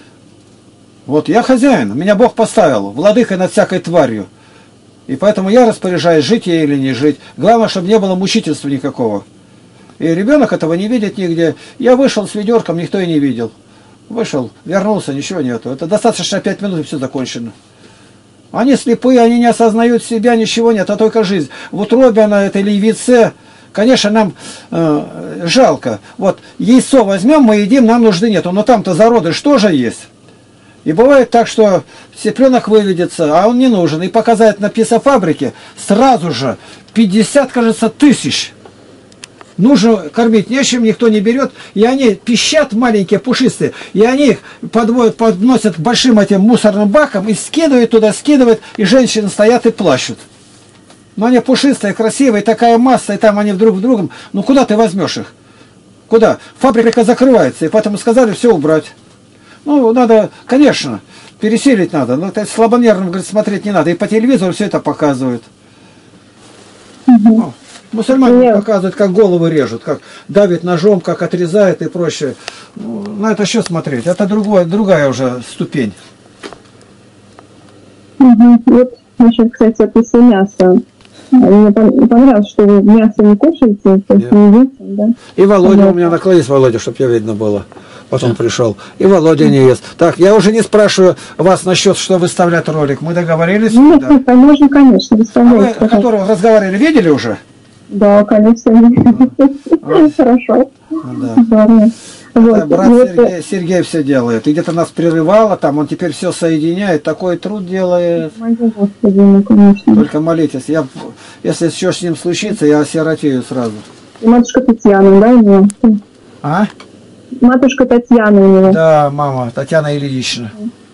Вот я хозяин. Меня Бог поставил. Владыкой над всякой тварью. И поэтому я распоряжаюсь, жить ей или не жить. Главное, чтобы не было мучительства никакого. И ребенок этого не видит нигде. Я вышел с ведерком, никто и не видел. Вышел, вернулся, ничего нету. Это достаточно 5 минут, и все закончено. Они слепые, они не осознают себя, ничего нет, а только жизнь. В утробе она, этой львице, конечно, нам жалко. Вот яйцо возьмем, мы едим, нам нужды нету. Но там-то зародыш тоже есть. И бывает так, что цыпленок выведется, а он не нужен. И показать на птицефабрике сразу же 50, кажется, тысяч. Нужно кормить нечем, никто не берет. И они пищат маленькие, пушистые. И они их подносят к большим этим мусорным бакам и скидывают туда, скидывают. И женщины стоят и плачут. Но они пушистые, красивые, такая масса, и там они друг в другом. Ну куда ты возьмешь их? Куда? Фабрика закрывается, и поэтому сказали все убрать. Ну, надо, конечно, переселить надо. Но это слабонервным, говорит, смотреть не надо. И по телевизору все это показывают. Ну, мусульмане показывают, как головы режут, как давят ножом, как отрезают и прочее. Ну, на это что смотреть? Это другая уже ступень. Вот, насчет, кстати, описи мяса. Мне понравилось, что вы мясо не кушаете, то есть не едите, да? И Володя у меня наклонись, Володя, чтобы тебе видно было. Потом пришел. И Володя не ест. Так, я уже не спрашиваю вас насчет, что выставлять ролик. Мы договорились? Нет, да. Нет, можно, конечно, выставлять. А вы, которые разговаривали, видели уже? Да, конечно. Хорошо. Да. Вот. Брат Сергей все делает. И где-то нас прерывало, там он теперь все соединяет, такой труд делает. Только молитесь. Если что с ним случится, я осиротею сразу. И матушка Татьяна, да, у него? А? Матушка Татьяна у него. Да, мама, Татьяна Ильинична.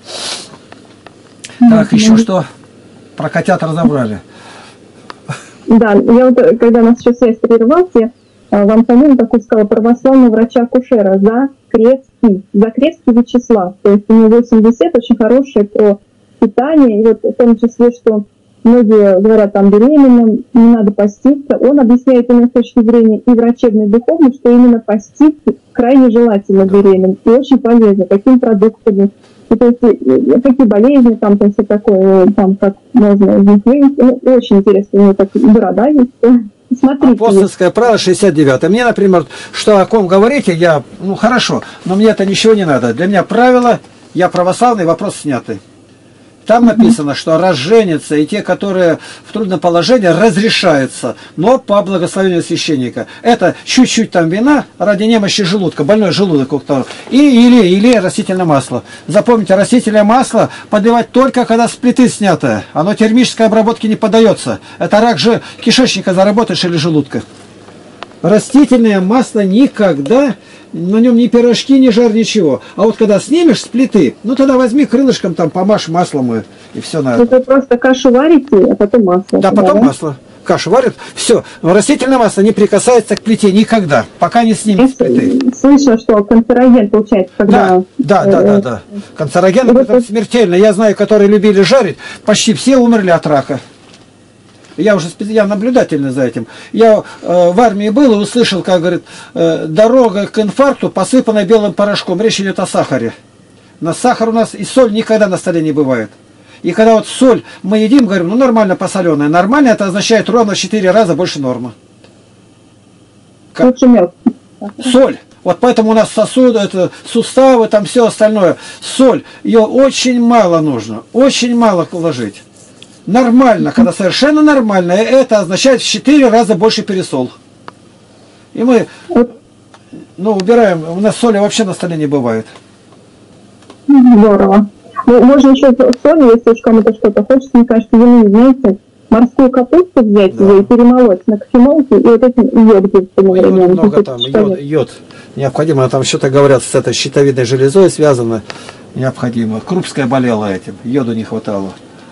Так, еще что? Про котят разобрали. Да, я вот, когда нас сейчас связь прервался, вам помню, такой сказал православного врача-акушера Закревский Вячеслав. То есть у него 80, очень хорошее про питание. И вот в том числе, что многие говорят, там беременным, не надо поститься. Он объясняет именно с точки зрения и врачебной, и духовной, что именно поститься крайне желательно беременным и очень полезно. Какими продуктами, и, то есть, какие болезни, там, то есть, такое, там, как можно из них выявить. Очень интересно, у него так борода есть. Смотрите. Апостольское правило 69. Мне, например, что о ком говорите, я, ну хорошо, но мне это ничего не надо. Для меня правило, я православный, вопрос снятый. Там написано, что разженятся и те, которые в трудном положении, разрешаются, но по благословению священника. Это чуть-чуть там вина ради немощи желудка, больной желудок у кого-то. Или растительное масло. Запомните, растительное масло подливать только когда с плиты снятое. Оно термической обработке не поддается. Это рак же кишечника заработаешь или желудка. Растительное масло никогда, на нем ни пирожки, ни жар, ничего. А вот когда снимешь с плиты, ну тогда возьми крылышком, там помажь маслом и все на это. Вы просто кашу варите, а потом масло. Да, потом масло. Кашу варят, все. Но растительное масло не прикасается к плите никогда, пока не снимет с плиты. Слышно, что канцероген получается, когда... Да. Канцероген это смертельно. Я знаю, которые любили жарить, почти все умерли от рака. Я наблюдательный за этим. Я в армии был и услышал, как говорит, дорога к инфаркту посыпана белым порошком. Речь идет о сахаре. На сахар у нас и соль никогда на столе не бывает. И когда вот соль мы едим, говорим, ну нормально посоленая. Нормально это означает ровно в 4 раза больше нормы. Соль. Вот поэтому у нас сосуды, это суставы, там все остальное. Соль. Ее очень мало нужно. Очень мало вложить. нормально, когда совершенно нормально, это означает в 4 раза больше пересол. И мы, ну, убираем, у нас соли вообще на столе не бывает. Здорово. Ну, можно еще соль, если уж кому-то что-то хочется, мне кажется, вы знаете, морскую капусту взять, да, ее и перемолоть на кофемолке, и вот этим йод будет. Йод много там, йод необходимо, там что-то говорят, с этой щитовидной железой связано, необходимо. Крупская болела этим, йоду не хватало.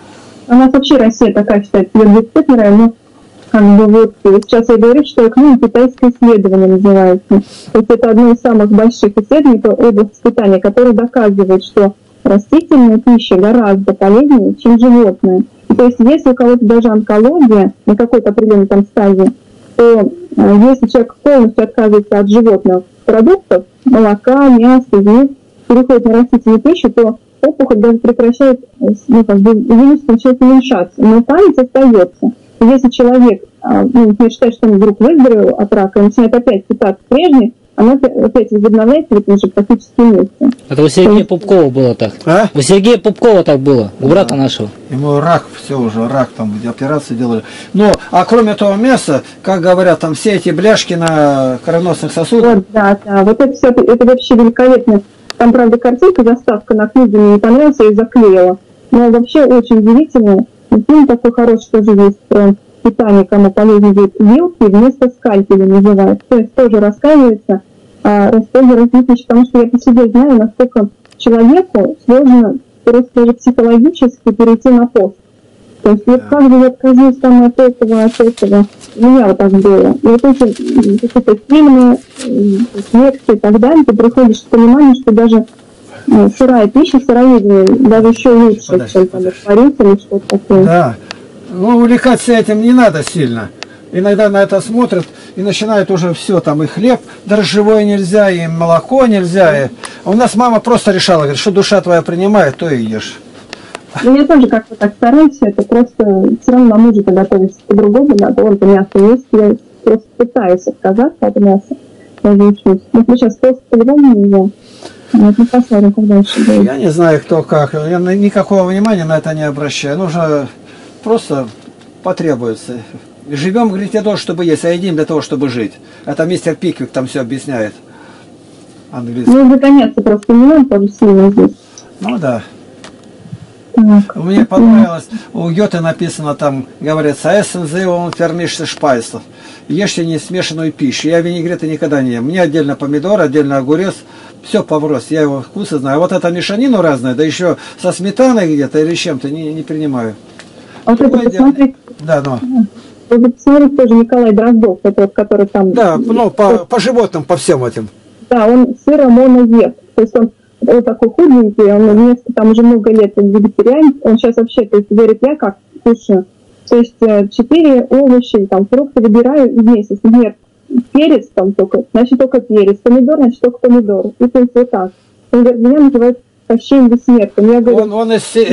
У нас вообще Россия такая считается, йод-дефицитная, но как бы вот сейчас я говорю, что книга «Китайское исследование» называется. То есть это одно из самых больших исследований по области питания, которое доказывает, что растительная пища гораздо полезнее, чем животная. То есть если у кого-то даже онкология на какой-то определенной там стадии, то если человек полностью отказывается от животных продуктов, молока, мяса, яиц, переходит на растительную пищу, то опухоль даже прекращает, ну, как бы, вирус начинает уменьшаться, но память остается. Если человек, ну, не считает, что он вдруг выздоровел от рака, и начинает опять питаться прежней, она опять возобновляется в этом же практически месте. Это у Сергея Пупкова было так. А? У Сергея Пупкова так было, у брата нашего. Ему рак, все уже, рак, там, где операции делали. Ну, а кроме того мяса, как говорят, там все эти бляшки на кровеносных сосудах. Вот, да, вот это все, это вообще великолепно. Там, правда, картинка, заставка на книге мне не понравилась, я ее заклеила. Но вообще очень удивительно. И фильм такой хороший тоже есть про питание, кому полезно будет вилки вместо скальпеля называют. То есть тоже рассказывается о располье развития, потому что я по себе знаю, насколько человеку сложно просто даже психологически перейти на пост. То есть вот как бы я отказалась там от этого. У меня вот так было. И вот эти какие-то фильмы, лекции и так далее, ты приходишь к пониманию, что даже сырая пища, сыроедение, даже еще лучше, чем там творить или что-то такое. Да. Ну, увлекаться этим не надо сильно. Иногда на это смотрят и начинают уже все, там и хлеб дрожжевой нельзя, и молоко нельзя. И... А у нас мама просто решала, говорит, что душа твоя принимает, то и ешь. Ну, я тоже как-то так стараюсь, это просто все равно на мужа-то готовится по-другому, надо, он-то мясо есть, я просто пытаюсь отказаться от мяса, даже учусь. Ну, сейчас просто по-любому нельзя. Вот, мы посмотрим, как дальше будет. Я не знаю, кто как, я никакого внимания на это не обращаю, нужно просто потребуется. Живем, говорит, для того, чтобы есть, а едим для того, чтобы жить. Это мистер Пиквик там все объясняет. Английский. Ну, наконец-то просто не надо тоже сильно здесь. Ну да. Так. Мне понравилось, у Гёте написано там, говорится, «Эссен зеон фермишься шпайсов». Ешьте не смешанную пищу. Я винегрета никогда не ем. Мне отдельно помидор, отдельно огурец. Все поврос, я его вкусы знаю. А вот это мешанину разное, да еще со сметаной где-то или чем-то не принимаю. А вот это посмотреть. Да, но. Вы посмотрите тоже Николай Дроздов, это вот, который там... Да, ну, по животным, по всем этим. Да, он сыро моноед. То есть он такой худенький, он вместо там уже много лет вегетарианец. Он сейчас вообще, то есть говорит, я как кушаю. То есть 4 овощи, там, фрукты выбираю в месяц. Например, перец там только, значит только перец, помидор, значит только помидор. И то есть вот так. Он говорит, меня называют Кощеем Бессмертным. Я говорю, он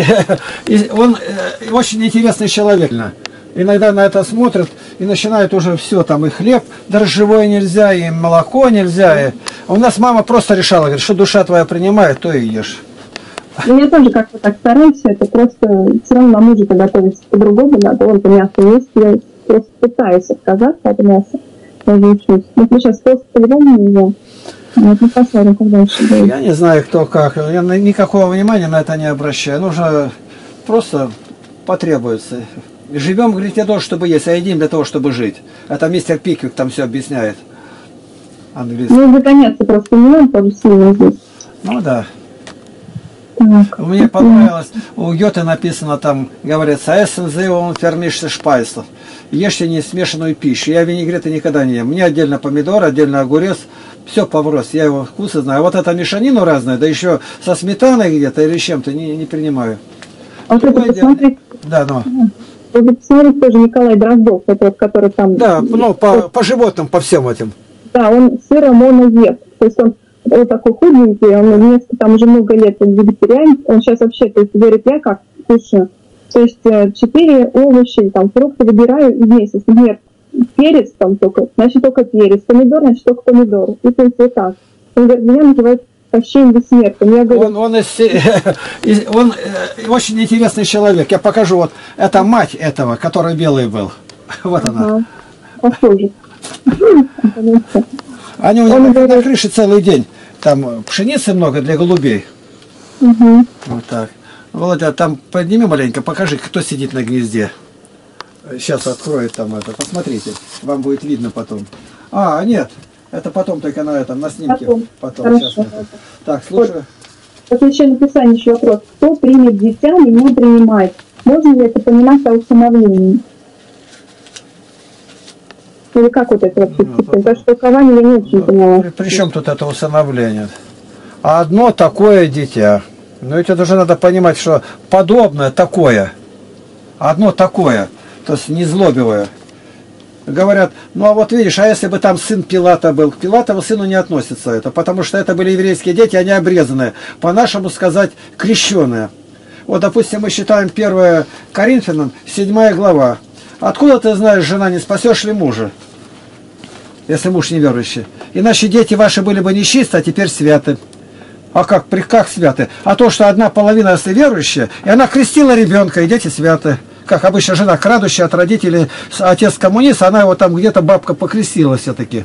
очень интересный человек. Иногда на это смотрят и начинают уже все, там и хлеб дрожжевой нельзя, и молоко нельзя. И... А у нас мама просто решала, говорит, что душа твоя принимает, то и ешь. Ну, я тоже как-то так стараюсь, это просто все равно на мужа готовится по-другому, надо, он-то мясо есть, я просто пытаюсь отказаться от мяса, даже учусь. Но сейчас просто по-любому нельзя. Вот мы посмотрим, как дальше будет. Я не знаю, кто как, я никакого внимания на это не обращаю, нужно просто потребуется. Живем, говорит, для того, чтобы есть, а едим для того, чтобы жить. Это мистер Пиквик там все объясняет. Английский. Ну, наконец-то просто не надо тоже сильно здесь. Ну да. Так. Мне понравилось, у Гёте написано там, говорится, «Эссен зеон фермишься шпайсов». Ешьте не смешанную пищу. Я винегрета никогда не ем. Мне отдельно помидор, отдельно огурец. Все поврос, я его вкусы знаю. А вот это мешанину разное, да еще со сметаной где-то или чем-то не принимаю. А вот это посмотрите. Да, но. Вы посмотрите тоже Николай Дроздов, это вот, который там... Да, ну, по животным, по всем этим. Да, он сыро моноед. То есть он такой худенький, он вместо там уже много лет вегетарианец. Он сейчас вообще, то есть говорит, я как кушаю. То есть 4 овощи, там, фрукты выбираю в месяц. Например, перец там только, значит только перец, помидор, значит только помидор. И то есть вот так. Он говорит, меня называют почти бессмертен. Я говорю, Он очень интересный человек. Я покажу. Вот это мать этого, который белый был. Вот она. Похоже. Они у него на крыше целый день. Там пшеницы много для голубей. Вот так. Володя, там подними маленько, покажи, кто сидит на гнезде. Сейчас откроет там это. Посмотрите. Вам будет видно потом. А, нет. Это потом только на этом, на снимке. Потом. Сейчас. Так, слушай. Вот в Священном Писании еще вопрос. Кто примет дитя и не принимает? Можно ли это понимать по усыновлению? Или как вот это вообще? Потому что толкование я не очень поняла. При чем тут это усыновление? Одно такое дитя. Но ведь это уже надо понимать, что подобное такое. Одно такое. То есть незлобивое. Говорят, ну а вот видишь, а если бы там сын Пилата был, к Пилатову сыну не относится это, потому что это были еврейские дети, они обрезанные, по-нашему сказать, крещеные. Вот, допустим, мы считаем 1 Коринфянам, 7 глава. Откуда ты знаешь, жена, не спасешь ли мужа, если муж неверующий? Иначе дети ваши были бы нечисты, а теперь святы. А как святы? А то, что одна половина, если верующая, и она крестила ребенка, и дети святы. Как обычно жена, крадущая от родителей, отец коммунист, она его там где-то бабка покрестила все-таки.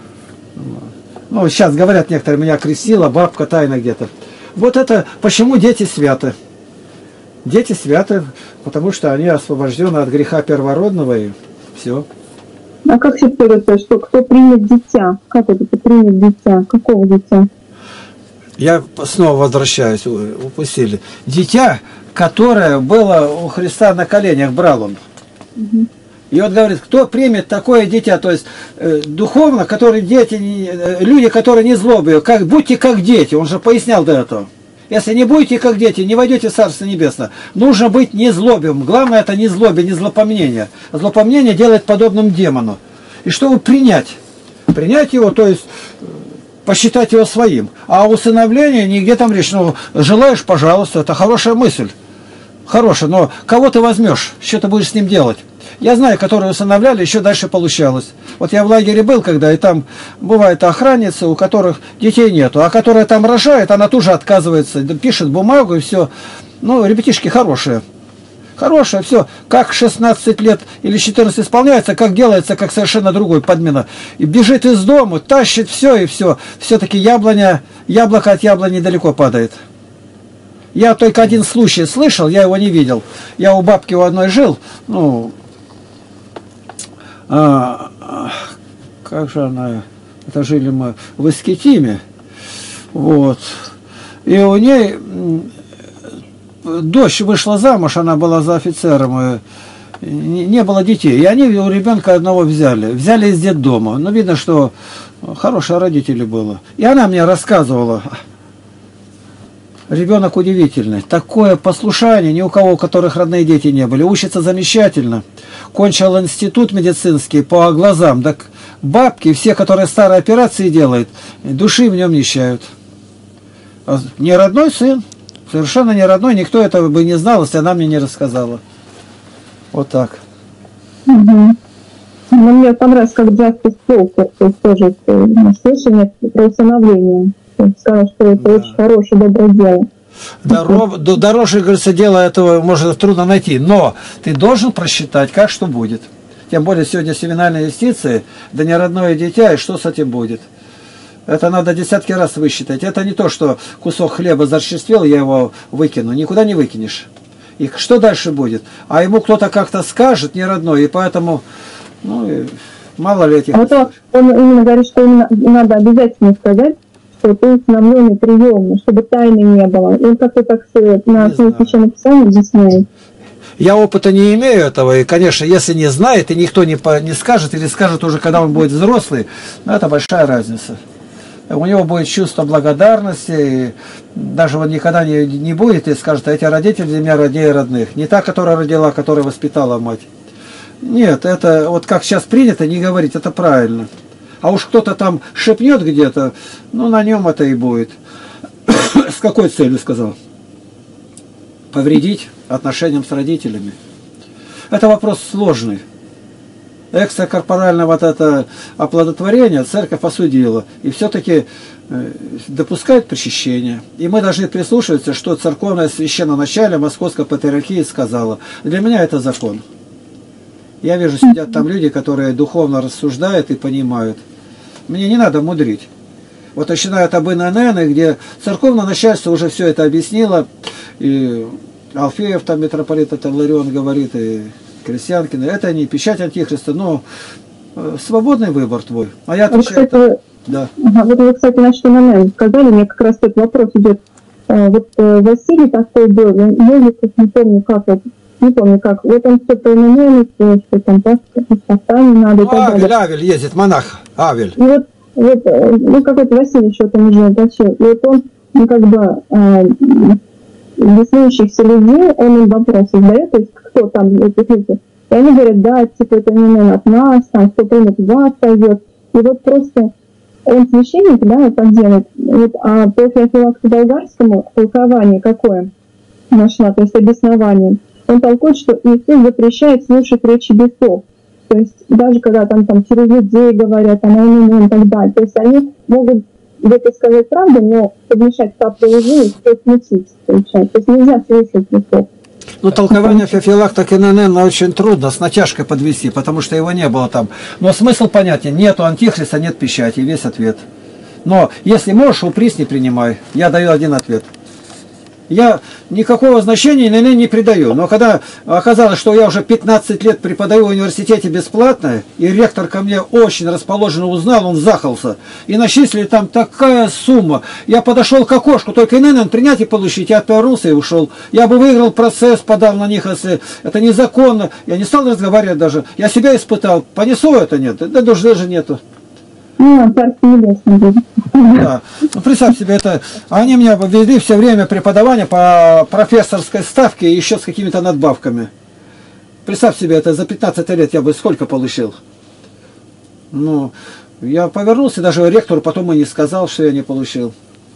Ну, сейчас говорят некоторые, меня крестила, бабка тайно где-то. Вот это, почему дети святы? Дети святы, потому что они освобождены от греха первородного, и все. А как все-таки это, что кто примет дитя? Как это примет дитя? Какого дитя? Я снова возвращаюсь, упустили. Дитя, которое было у Христа на коленях, брал он. И вот говорит, кто примет такое дитя, то есть духовно, которые дети, люди, которые не злобные, будьте как дети, он же пояснял до этого. Если не будете как дети, не войдете в Царство Небесное. Нужно быть незлобивым. Главное это не злобе, не злопомнение. Злопомнение делает подобным демону. И чтобы принять его, то есть посчитать его своим. А усыновление, нигде там речь. Ну, желаешь, пожалуйста, это хорошая мысль. Хорошая, но кого ты возьмешь, что ты будешь с ним делать? Я знаю, которые усыновляли, еще дальше получалось. Вот я в лагере был, когда, и там бывают охранницы, у которых детей нету, а которая там рожает, она тут же отказывается, пишет бумагу и все. Ну, ребятишки хорошие. Хорошее, все. Как 16 лет или 14 исполняется, как делается, как совершенно другой подмена. И бежит из дома, тащит все и все. Все-таки яблоко от яблони далеко падает. Я только один случай слышал, я его не видел. Я у бабки у одной жил, ну, как же она, это жили мы в Искитиме, вот. И у ней дочь вышла замуж, она была за офицером, и не было детей. И они у ребенка одного взяли из детдома. Ну, видно, что хорошие родители было. И она мне рассказывала, ребенок удивительный. Такое послушание, ни у кого, у которых родные дети не были. Учится замечательно. Кончил институт медицинский по глазам. Так бабки, все, которые старые операции делают, души в нем не чают. Не родной сын. Совершенно не родной. Никто этого бы не знал, если она мне не рассказала. Вот так. Угу. Но мне понравилось, как Джастис Полтер, то есть тоже слышание про усыновление. Сказал, что это очень хорошее, доброе дело. Дороже, говорится, дело этого может трудно найти, но ты должен просчитать, как что будет. Тем более сегодня семинальные инвестиции, да не родное дитя, и что с этим будет. Это надо десятки раз высчитать. Это не то, что кусок хлеба зарчествел, я его выкину. Никуда не выкинешь. И что дальше будет? А ему кто-то как-то скажет, не родной, и поэтому, ну, мало ли этих... А вот он именно говорит, что надо обязательно сказать, что ты усыновленный приемный, чтобы тайны не было. И он как-то так на основе Священного Писания объясняет. Я опыта не имею этого, и, конечно, если не знает, и никто не скажет, или скажет уже, когда он будет взрослый, ну, это большая разница. У него будет чувство благодарности, и даже он никогда не будет и скажет, а эти родители для меня роднее родных. Не та, которая родила, которая воспитала мать. Нет, это вот как сейчас принято не говорить, это правильно. А уж кто-то там шепнет где-то, ну на нем это и будет. С какой целью, сказал? Повредить отношениям с родителями. Это вопрос сложный. экстракорпоральное вот это оплодотворение церковь осудила. И все-таки допускает причащение. И мы должны прислушиваться, что церковное священноначалие Московской патриархии сказала. Для меня это закон. Я вижу, сидят там люди, которые духовно рассуждают и понимают. Мне не надо мудрить. Вот начинают об ИНН, где церковное начальство уже все это объяснило. И Алфеев, там митрополит Тавларион говорит, и Крестьянкина. Это не печать Антихриста, но свободный выбор твой. А я отвечаю... Да. Вот вы, кстати, насчет ИНН сказали, мне как раз этот вопрос идет. Вот Василий такой был, Мельников, не помню как, вот он все по ИНН, что там поставить надо и так далее. Авель ездит, монах, Авель. И вот какой-то Василий что там уже уточнил, и вот он, беснующихся людей, он им вопросы задает, то есть кто там этих людей. И они говорят, да, типа это ИНН от нас, там, кто примет вас пойдет. И вот просто он священник, да, вот так делает. Вот, а по Феофилакту Болгарскому толкование какое нашла, то есть обоснование, он толкует, что Иисус запрещает слушать речи бесов. То есть даже когда там через людей говорят, и так далее, то есть они могут где-то сказать правду, но подмешать каплю лжи и все смутить, получается. То есть нельзя слушать бесов. Ну, толкование Феофилакта к ИНН очень трудно, с натяжкой подвести, потому что его не было там. Но смысл понятен. Нету антихриста, нет печати, весь ответ. Но если можешь, упрись, не принимай. Я даю один ответ. Я никакого значения ИНН не придаю. Но когда оказалось, что я уже 15 лет преподаю в университете бесплатно, и ректор ко мне очень расположенно узнал, он захался. И начислили там такая сумма. Я подошел к окошку, только ИНН принять и получить. Я отвернулся и ушел. Я бы выиграл процесс, подал на них, если это незаконно. Я не стал разговаривать даже. Я себя испытал. Понесу это нет? Да даже нету. Да. Ну, представь себе, это они меня ввели все время преподавания по профессорской ставке и еще с какими-то надбавками. Представь себе, это за 15 лет я бы сколько получил. Ну, я повернулся, даже ректору потом и не сказал, что я не получил.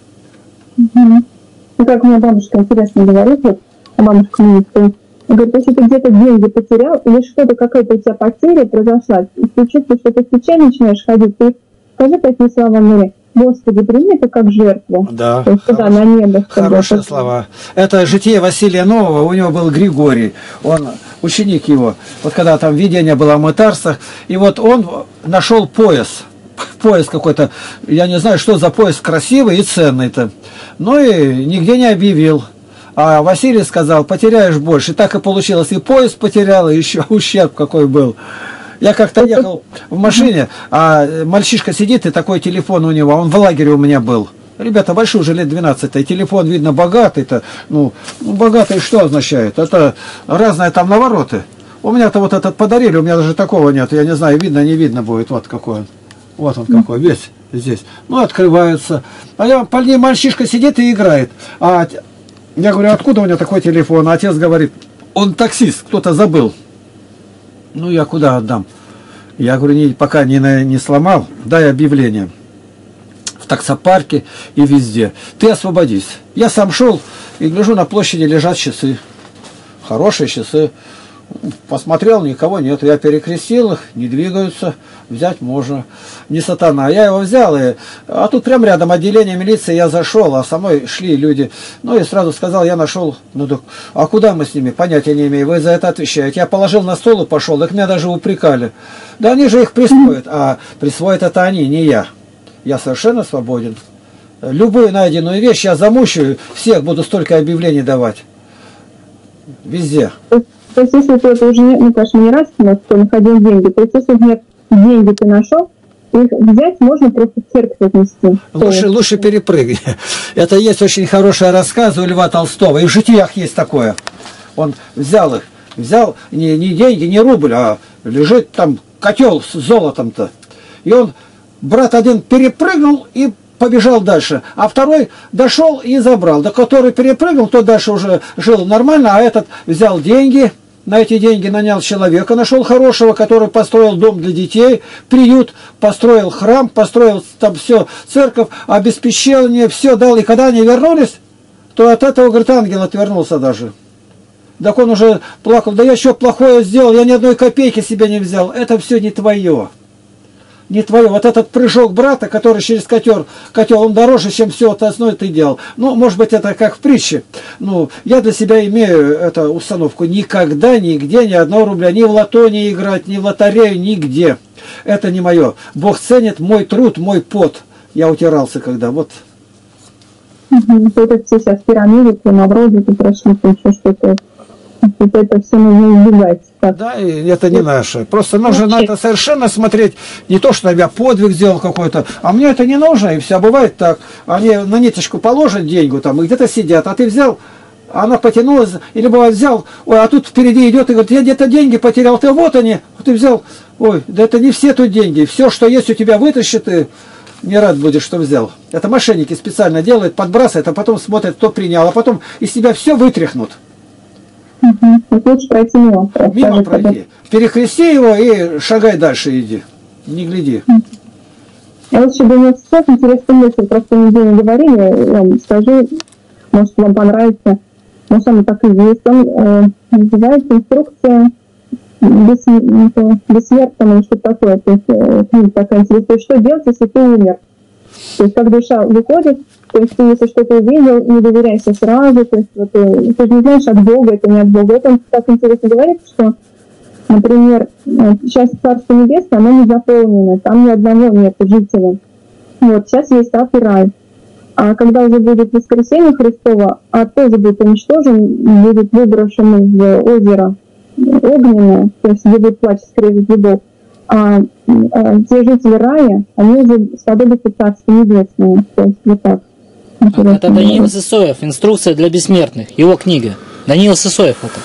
Ну, как у меня бабушка интересно говорит, вот, бабушка министр, говорит, если ты где-то деньги потерял, или что-то, какая-то у тебя потеря произошла, и ты чувствуешь, что ты в печаль начинаешь ходить, ты скажи такие слова мне, Господи, прими это как жертву. Да. То есть, туда, на небо. Хорошие слова. Это житие Василия Нового, у него был Григорий, он ученик его. Вот когда там видение было о мытарствах, и вот он нашел пояс какой-то, я не знаю, что за пояс красивый и ценный-то. Ну и нигде не объявил. А Василий сказал, потеряешь больше. И так и получилось. И пояс потерял, и еще ущерб какой был. Я как-то ехал в машине, а мальчишка сидит, и такой телефон у него, он в лагере у меня был. Ребята большой, уже лет 12, и телефон, видно, богатый-то. Ну, богатый что означает? Это разные там навороты. У меня-то вот этот подарили, у меня даже такого нет. Я не знаю, видно, не видно будет. Вот какой он. Вот он какой, весь здесь. Ну, открываются. А я, по ней мальчишка сидит и играет. А я говорю, откуда у меня такой телефон? А отец говорит, он таксист, кто-то забыл. Ну, я куда отдам? Я говорю, пока не сломал, дай объявление. В таксопарке и везде. Ты освободись. Я сам шел и гляжу, на площади лежат часы. Хорошие часы. Посмотрел, никого нет. Я перекрестил их, не двигаются. Взять можно. Не сатана. Я его взял. А тут прям рядом отделение милиции. Я зашел, а со мной шли люди. Ну и сразу сказал, я нашел. Ну так, а куда мы с ними? Понятия не имею. Вы за это отвечаете. Я положил на стол и пошел. Их меня даже упрекали. Да они же их присвоят. А присвоят это они, не я. Я совершенно свободен. Любую найденную вещь я замучаю. Всех буду столько объявлений давать. Везде. То есть, если ты это уже не, ну, конечно, не раз находил деньги, то есть, если нет деньги ты нашел, их взять можно просто в церковь отнести. Лучше перепрыгни. Это есть очень хороший рассказ у Льва Толстого, и в житиях есть такое. Он взял их, не деньги, не рубль, а лежит там котел с золотом-то. И он, брат один перепрыгнул и побежал дальше, а второй дошел и забрал. Да который перепрыгнул, тот дальше уже жил нормально, а этот взял деньги, на эти деньги нанял человека, нашел хорошего, который построил дом для детей, приют, построил храм, построил там все, церковь, обеспечение, все дал. И когда они вернулись, то от этого, говорит, ангел отвернулся даже. Так он уже плакал, да я что плохое сделал, я ни одной копейки себе не взял. Это все не твое. Не твое. Вот этот прыжок брата, который через котел, он дороже, чем все остальное ты делал. Ну, может быть, это как в притче. Ну, я для себя имею эту установку. Никогда, нигде, ни одного рубля, ни в лото не играть, ни в лотерею, нигде. Это не мое. Бог ценит мой труд, мой пот. Я утирался когда. Вот. Это все сейчас пирамиды, навроды, прошли, еще что-то. Это все нужно избегать. Да, и это не наше. Просто нужно на это совершенно смотреть. Не то, что я подвиг сделал какой-то, а мне это не нужно. И все бывает так. Они на ниточку положат деньгу там, и где-то сидят. А ты взял, она потянулась, или бывает взял, ой, а тут впереди идет и говорит, я где-то деньги потерял, ты вот они. Ты взял, ой, да это не все тут деньги. Все, что есть у тебя, вытащит, и не рад будешь, что взял. Это мошенники специально делают, подбрасывают, а потом смотрят, кто принял, а потом из себя все вытряхнут. Лучше пройти мимо. Мимо пройти. Перекрести его и шагай дальше иди. Не гляди. Я вот еще думаю, сейчас интересная мысль, просто нигде не говорили, я вам скажу, может вам понравится, может оно так и есть. Он называется «Инструкция бессмертного», что-то такое. То есть книга такая интересная. Что делать, если ты умер? То есть как душа выходит, то есть ты, если что-то увидел, не доверяйся сразу, то есть вот, ты же не знаешь, от Бога это, не от Бога. Это он так интересно говорит, что, например, сейчас Царство Небесное, оно не заполнено, там ни одного нет жителя. Вот, сейчас есть ад и рай. А когда уже будет воскресение Христово, ад тоже будет уничтожен, будет выброшен в озеро огненное, то есть где будет плач, скрежет зубов. А те жители рая, они уже сподобятся Царство Небесное. То есть вот так. Это Даниил Сысоев, «Инструкция для бессмертных», его книга. Даниил Сысоев это.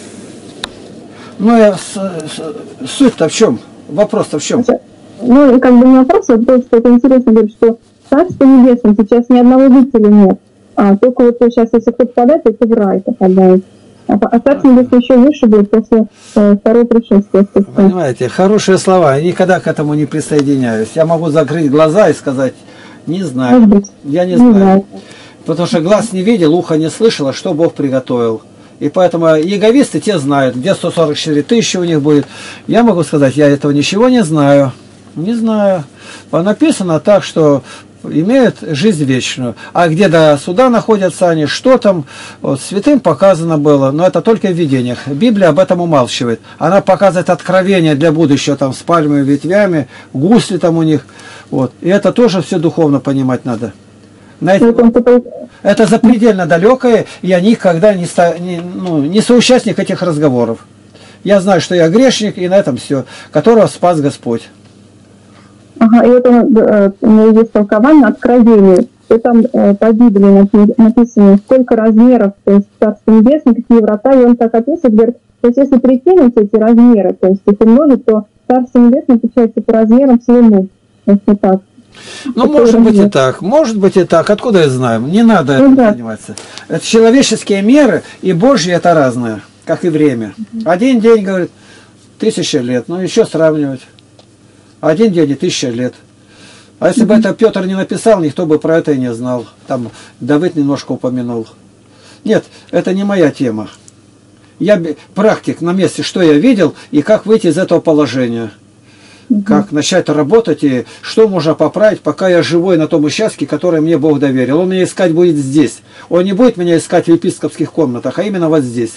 Ну, суть-то в чем? Вопрос-то в чем? Ну, и как бы не вопрос, а то, что это интересно, говорит, что Царство Небесное сейчас ни одного жителя нет. А только вот сейчас, если кто попадает, то в рай попадает. А Царство Небесное еще выше будет после второго пришествия. Понимаете, хорошие слова. Я никогда к этому не присоединяюсь. Я могу закрыть глаза и сказать, не знаю. Я не знаю. Потому что глаз не видел, ухо не слышало, что Бог приготовил. И поэтому яговисты те знают, где 144 тысячи у них будет. Я могу сказать, я этого ничего не знаю. Не знаю. Написано так, что имеют жизнь вечную. А где до суда находятся они, что там, вот, святым показано было, но это только в видениях. Библия об этом умалчивает. Она показывает откровение для будущего, там, с пальмовыми ветвями, гусли там у них. Вот. И это тоже все духовно понимать надо. Знаете, это запредельно далекое, и я никогда не соучастник этих разговоров. Я знаю, что я грешник, и на этом все, которого спас Господь. Ага, и вот у него есть толкование откровения. И там по Библии написано, сколько размеров, то есть Царство Небесное, какие врата, и он так описывает, говорит, то есть если прикинуть эти размеры, то есть их умножить, то Царство Небесное получается по размерам своему. Вот так. Ну, может быть и так, может быть и так. Откуда я знаю? Не надо этим заниматься. Это человеческие меры, и Божьи это разное, как и время. Один день, говорит, 1000 лет, ну еще сравнивать. Один день и 1000 лет. А если бы это Петр не написал, никто бы про это и не знал. Там Давид немножко упомянул. Нет, это не моя тема. Я практик на месте, что я видел, и как выйти из этого положения. Как начать работать, и что можно поправить, пока я живой на том участке, который мне Бог доверил. Он меня искать будет здесь. Он не будет меня искать в епископских комнатах, а именно вот здесь.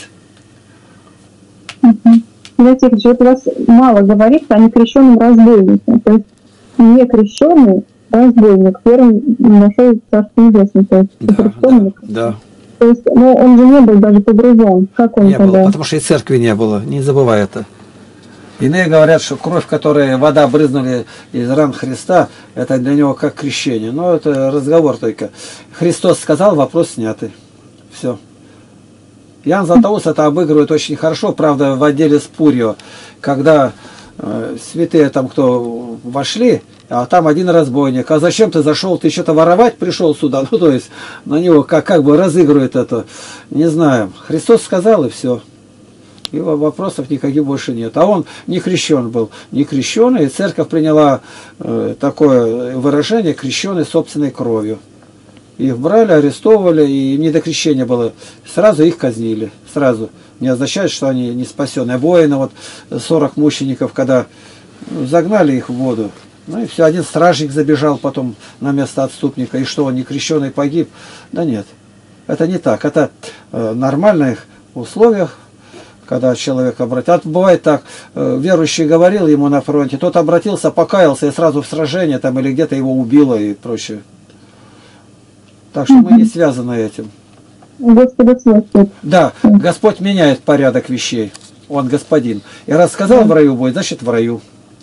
Знаете, вот у вас мало говорится о некрещенном разбойнике. То есть некрещенный разбойник первым нашел Царство Небесное. То есть да. То есть, но он же не был даже погружен. Как он не тогда? был, потому что и церкви не было, не забывай это. Иные говорят, что кровь, которой вода брызнули из ран Христа, это для него как крещение. Но это разговор только. Христос сказал, вопрос снятый. Все. Иоанн Златоуст это обыгрывает очень хорошо, правда, в отделе с Пурио, когда святые там кто вошли, а там один разбойник. А зачем ты зашел? Ты что-то воровать пришел сюда? Ну, то есть, на него как бы разыгрывает это. Не знаю. Христос сказал, и все. И вопросов никаких больше нет. А он не крещен был. Не крещеный, и церковь приняла такое выражение, крещеный собственной кровью. Их брали, арестовывали, и не до крещения было. Сразу их казнили. Сразу. Не означает, что они не спасенные. Воины, вот 40 мучеников, когда загнали их в воду. Ну и все, один стражник забежал потом на место отступника. И что, он не крещеный погиб? Да нет. Это не так. Это нормальных условиях, когда человек обратился. Бывает так, верующий говорил ему на фронте, тот обратился, покаялся и сразу в сражение там или где-то его убило и прочее. Так что мы не связаны этим. Господи, да, Господь меняет порядок вещей. Он господин. И раз сказал в раю будет, значит в раю.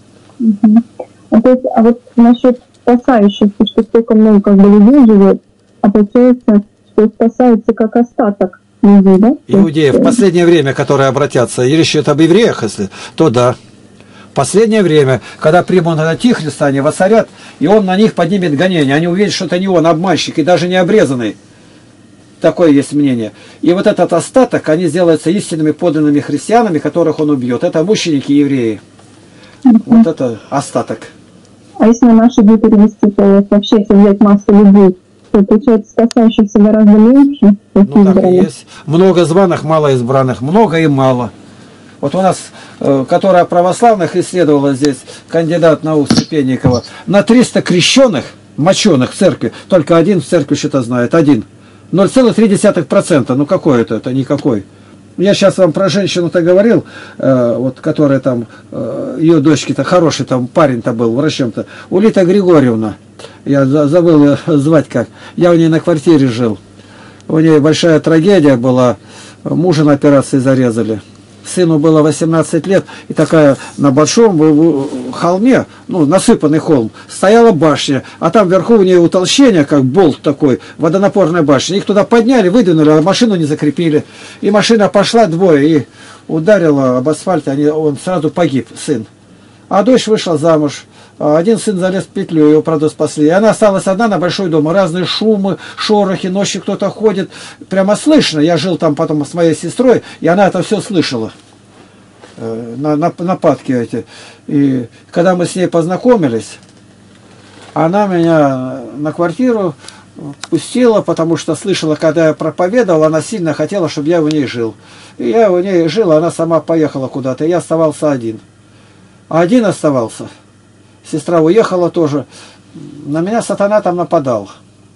А вот насчет спасающихся, что столько много как бы людей живет, а получается, что спасаются как остаток людей, да? Иудеев в последнее время, которые обратятся, и речь идет об евреях, если, то да. В последнее время, когда примут Антихриста, они воцарят, и он на них поднимет гонение. Они увидят, что это не он, обманщик, и даже не обрезанный. Такое есть мнение. И вот этот остаток, они сделаются истинными подлинными христианами, которых он убьет. Это мученики евреи. Вот это остаток. А если на наши дни перевести, то вообще, если взять массу людей, то получается спасающихся гораздо меньше. Ну так и есть. Много званых, мало избранных. Много и мало. Вот у нас, которая православных исследовала здесь, кандидат наук Степенникова, на 300 крещенных, моченых в церкви, только один в церкви что-то знает. Один. 0,3%. Ну какой это? Это никакой. Я сейчас вам про женщину-то говорил, вот, которая там, ее дочки-то хороший там парень-то был, врачом-то, Улита Григорьевна, я забыл ее звать как, я у нее на квартире жил, у нее большая трагедия была, мужа на операции зарезали, сыну было 18 лет, и такая на большом холме, ну, насыпанный холм, стояла башня, а там вверху у нее утолщение, как болт такой, водонапорная башня. Их туда подняли, выдвинули, а машину не закрепили. И машина пошла, двое, и ударила об асфальт, он сразу погиб, сын. А дочь вышла замуж. Один сын залез в петлю, его, правда, спасли. И она осталась одна на большой дом. Разные шумы, шорохи, ночью кто-то ходит. Прямо слышно. Я жил там потом с моей сестрой, и она это все слышала. Нападки эти. И когда мы с ней познакомились, она меня на квартиру пустила, потому что слышала, когда я проповедовал, она сильно хотела, чтобы я у ней жил. И я у ней жил, а она сама поехала куда-то. И я оставался один. Один оставался. Сестра уехала тоже. На меня сатана там нападал.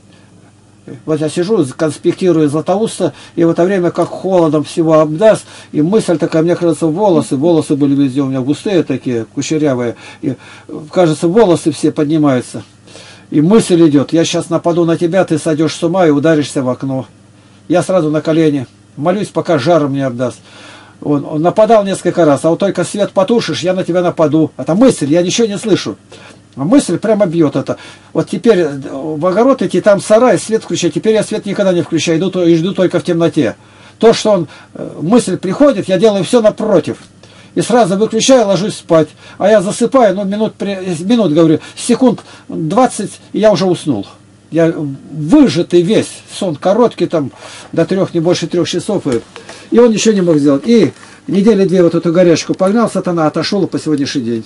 Вот я сижу, конспектирую Златоуста, и в это время как холодом всего обдаст, и мысль такая, мне кажется, волосы были везде у меня густые такие, кучерявые, и, кажется, волосы все поднимаются. И мысль идет, я сейчас нападу на тебя, ты сойдешь с ума и ударишься в окно. Я сразу на колени, молюсь, пока жаром не обдаст. Он нападал несколько раз, а вот только свет потушишь, я на тебя нападу. Это мысль, я ничего не слышу. А мысль прямо бьет это. Вот теперь в огород идти, там сарай, свет включать. Теперь я свет никогда не включаю, иду и жду только в темноте. То, что мысль приходит, я делаю все напротив. И сразу выключаю, ложусь спать. А я засыпаю, ну, минут, говорю, секунд 20, и я уже уснул. Я выжатый весь, сон короткий, там, до 3, не больше 3 часов. И он ничего не мог сделать. И недели 2 вот эту горячку погнал, сатана отошел и по сегодняшний день.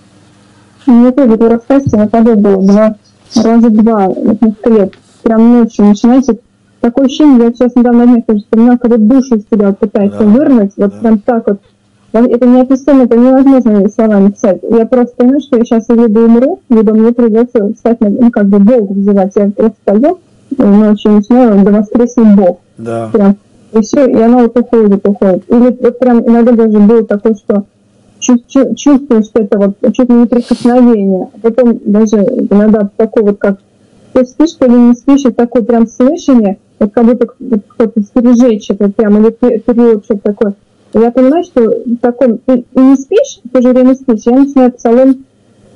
Мне тоже в рассказе на ходу было раза два несколько лет. Прям ночью начинается такое ощущение, я сейчас недавно днях тоже вспоминала, когда душу из себя пытается вырвать, вот прям так вот. Это неописуемо, это невозможно словами писать. Я просто понимаю, что я сейчас либо умру, либо мне придется встать, ну, как бы Бога взывать. Я просто пойду, ночью начинаю, да воскреснет Бог. Да. Прям. И все, и оно вот уходит. Или вот прям иногда даже было такое, что чувствуешь, что это вот чуть ли не прикосновение. А потом даже иногда такое вот как ты спишь, или не спишь, и такое прям слышание, вот как будто кто-то стережечек, вот прям, или период, что-то такое. И я понимаю, что в таком... Ты и не спишь, в то же время спишь. Я начинаю Псалом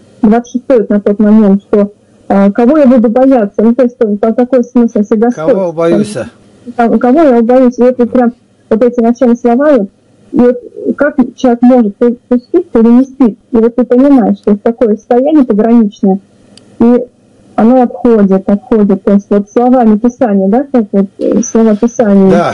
26 на тот момент, что кого я буду бояться. Ну, то есть, какой смысл всегда стоит. Кого боюсь? Кого я боюсь. И это прям вот эти начальные слова. И вот как человек может, ты спит или не спит. И вот ты понимаешь, что такое состояние пограничное. И оно отходит. То есть вот словами Писания, да, как вот слова Писания. Да.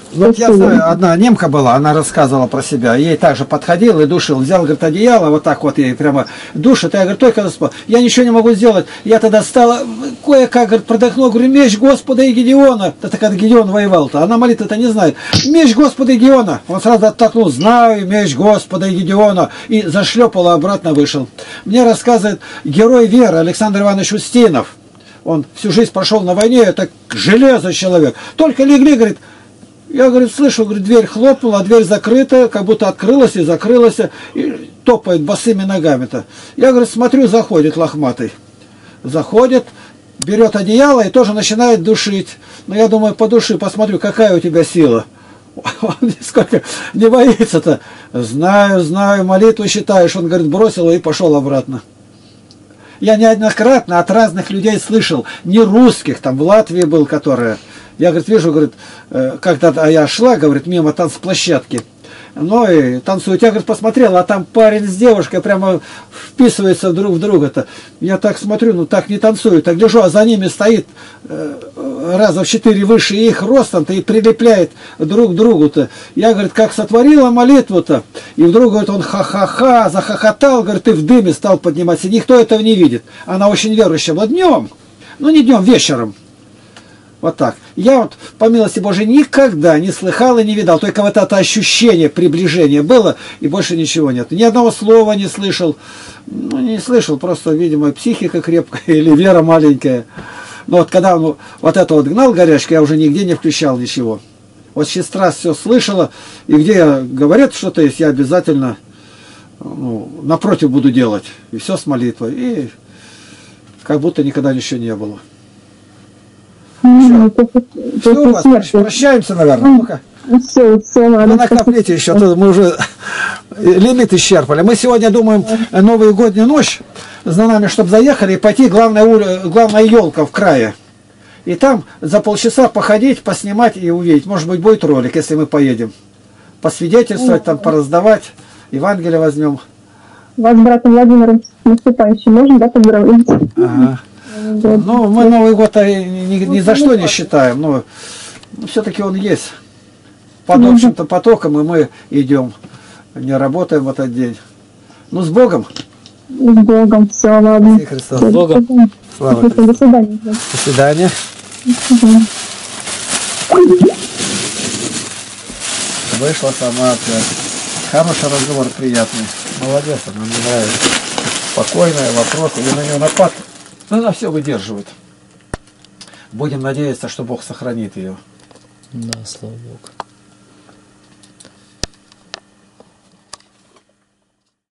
Вот я знаю, одна немка была, она рассказывала про себя, ей также подходил и душил, взял, говорит, одеяло, вот так вот ей прямо душит, я говорю, только спал, я ничего не могу сделать, я тогда стала, кое-как, говорит, продохнул, говорю, меч Господа и Гедеона, это когда Гедеон воевал-то, она молитва-то не знает, меч Господа и Гедеона, он сразу оттолкнул, знаю, меч Господа и Гедеона, и зашлепал, обратно вышел. Мне рассказывает герой веры Александр Иванович Устинов, он всю жизнь прошел на войне, это железный человек, только легли, говорит, я, говорит, слышу, говорит, дверь хлопнула, а дверь закрыта, как будто открылась и закрылась, и топает босыми ногами-то. Я, говорит, смотрю, заходит лохматый. Заходит, берет одеяло и тоже начинает душить. Но я думаю, подуши, посмотрю, какая у тебя сила. Он нисколько не боится-то. Знаю, молитву считаешь. Он, говорит, бросил и пошел обратно. Я неоднократно от разных людей слышал, не русских, там в Латвии был, которые... Я, говорит, вижу, говорит, когда я шла, говорит, мимо танцплощадки, ну и танцуют. Я, говорит, посмотрел, а там парень с девушкой прямо вписываются друг в друга-то. Я так смотрю, ну так не танцуют, так гляжу, а за ними стоит раза в 4 выше их ростом-то и прилепляет друг к другу-то. Я, говорит, как сотворила молитву-то, и вдруг, говорит, он ха-ха-ха, захохотал, говорит, и в дыме стал подниматься. Никто этого не видит. Она очень верующая была днем, ну не днем, вечером. Вот так. Я вот, по милости Божией, никогда не слыхал и не видал. Только вот это ощущение приближения было, и больше ничего нет. Ни одного слова не слышал. Ну, не слышал, просто, видимо, психика крепкая или вера маленькая. Но вот когда он вот это вот гнал горячку, я уже нигде не включал ничего. Вот сестра все слышала, и где говорят что-то есть, я обязательно напротив буду делать. И все с молитвой. И как будто никогда ничего не было. Все, прощаемся, наверное. Ну-ка. Все, ладно. Вы накопите еще, мы уже лимит исчерпали. Мы сегодня думаем Новую Годнюю ночь за нами, чтобы заехали и пойти, главная елка в крае. И там за полчаса походить, поснимать и увидеть. Может быть, будет ролик, если мы поедем. Посвидетельствовать, там пораздавать, Евангелие возьмем. Вас с братом Владимиром наступающим можно, да, поздравить? Ага. Ну, мы Новый год ни за что не считаем, но все-таки он есть. Под общим-то потоком, и мы идем, не работаем в этот день. Ну, с Богом. С Богом, все, ладно. С Богом. Слава Христу. До свидания. До свидания. Вышла сама опять. Хороший разговор, приятный. Молодец, она мне нравится. Спокойная, вопросы, или на нее напад. Но она все выдерживает. Будем надеяться, что Бог сохранит ее. Да, слава Богу.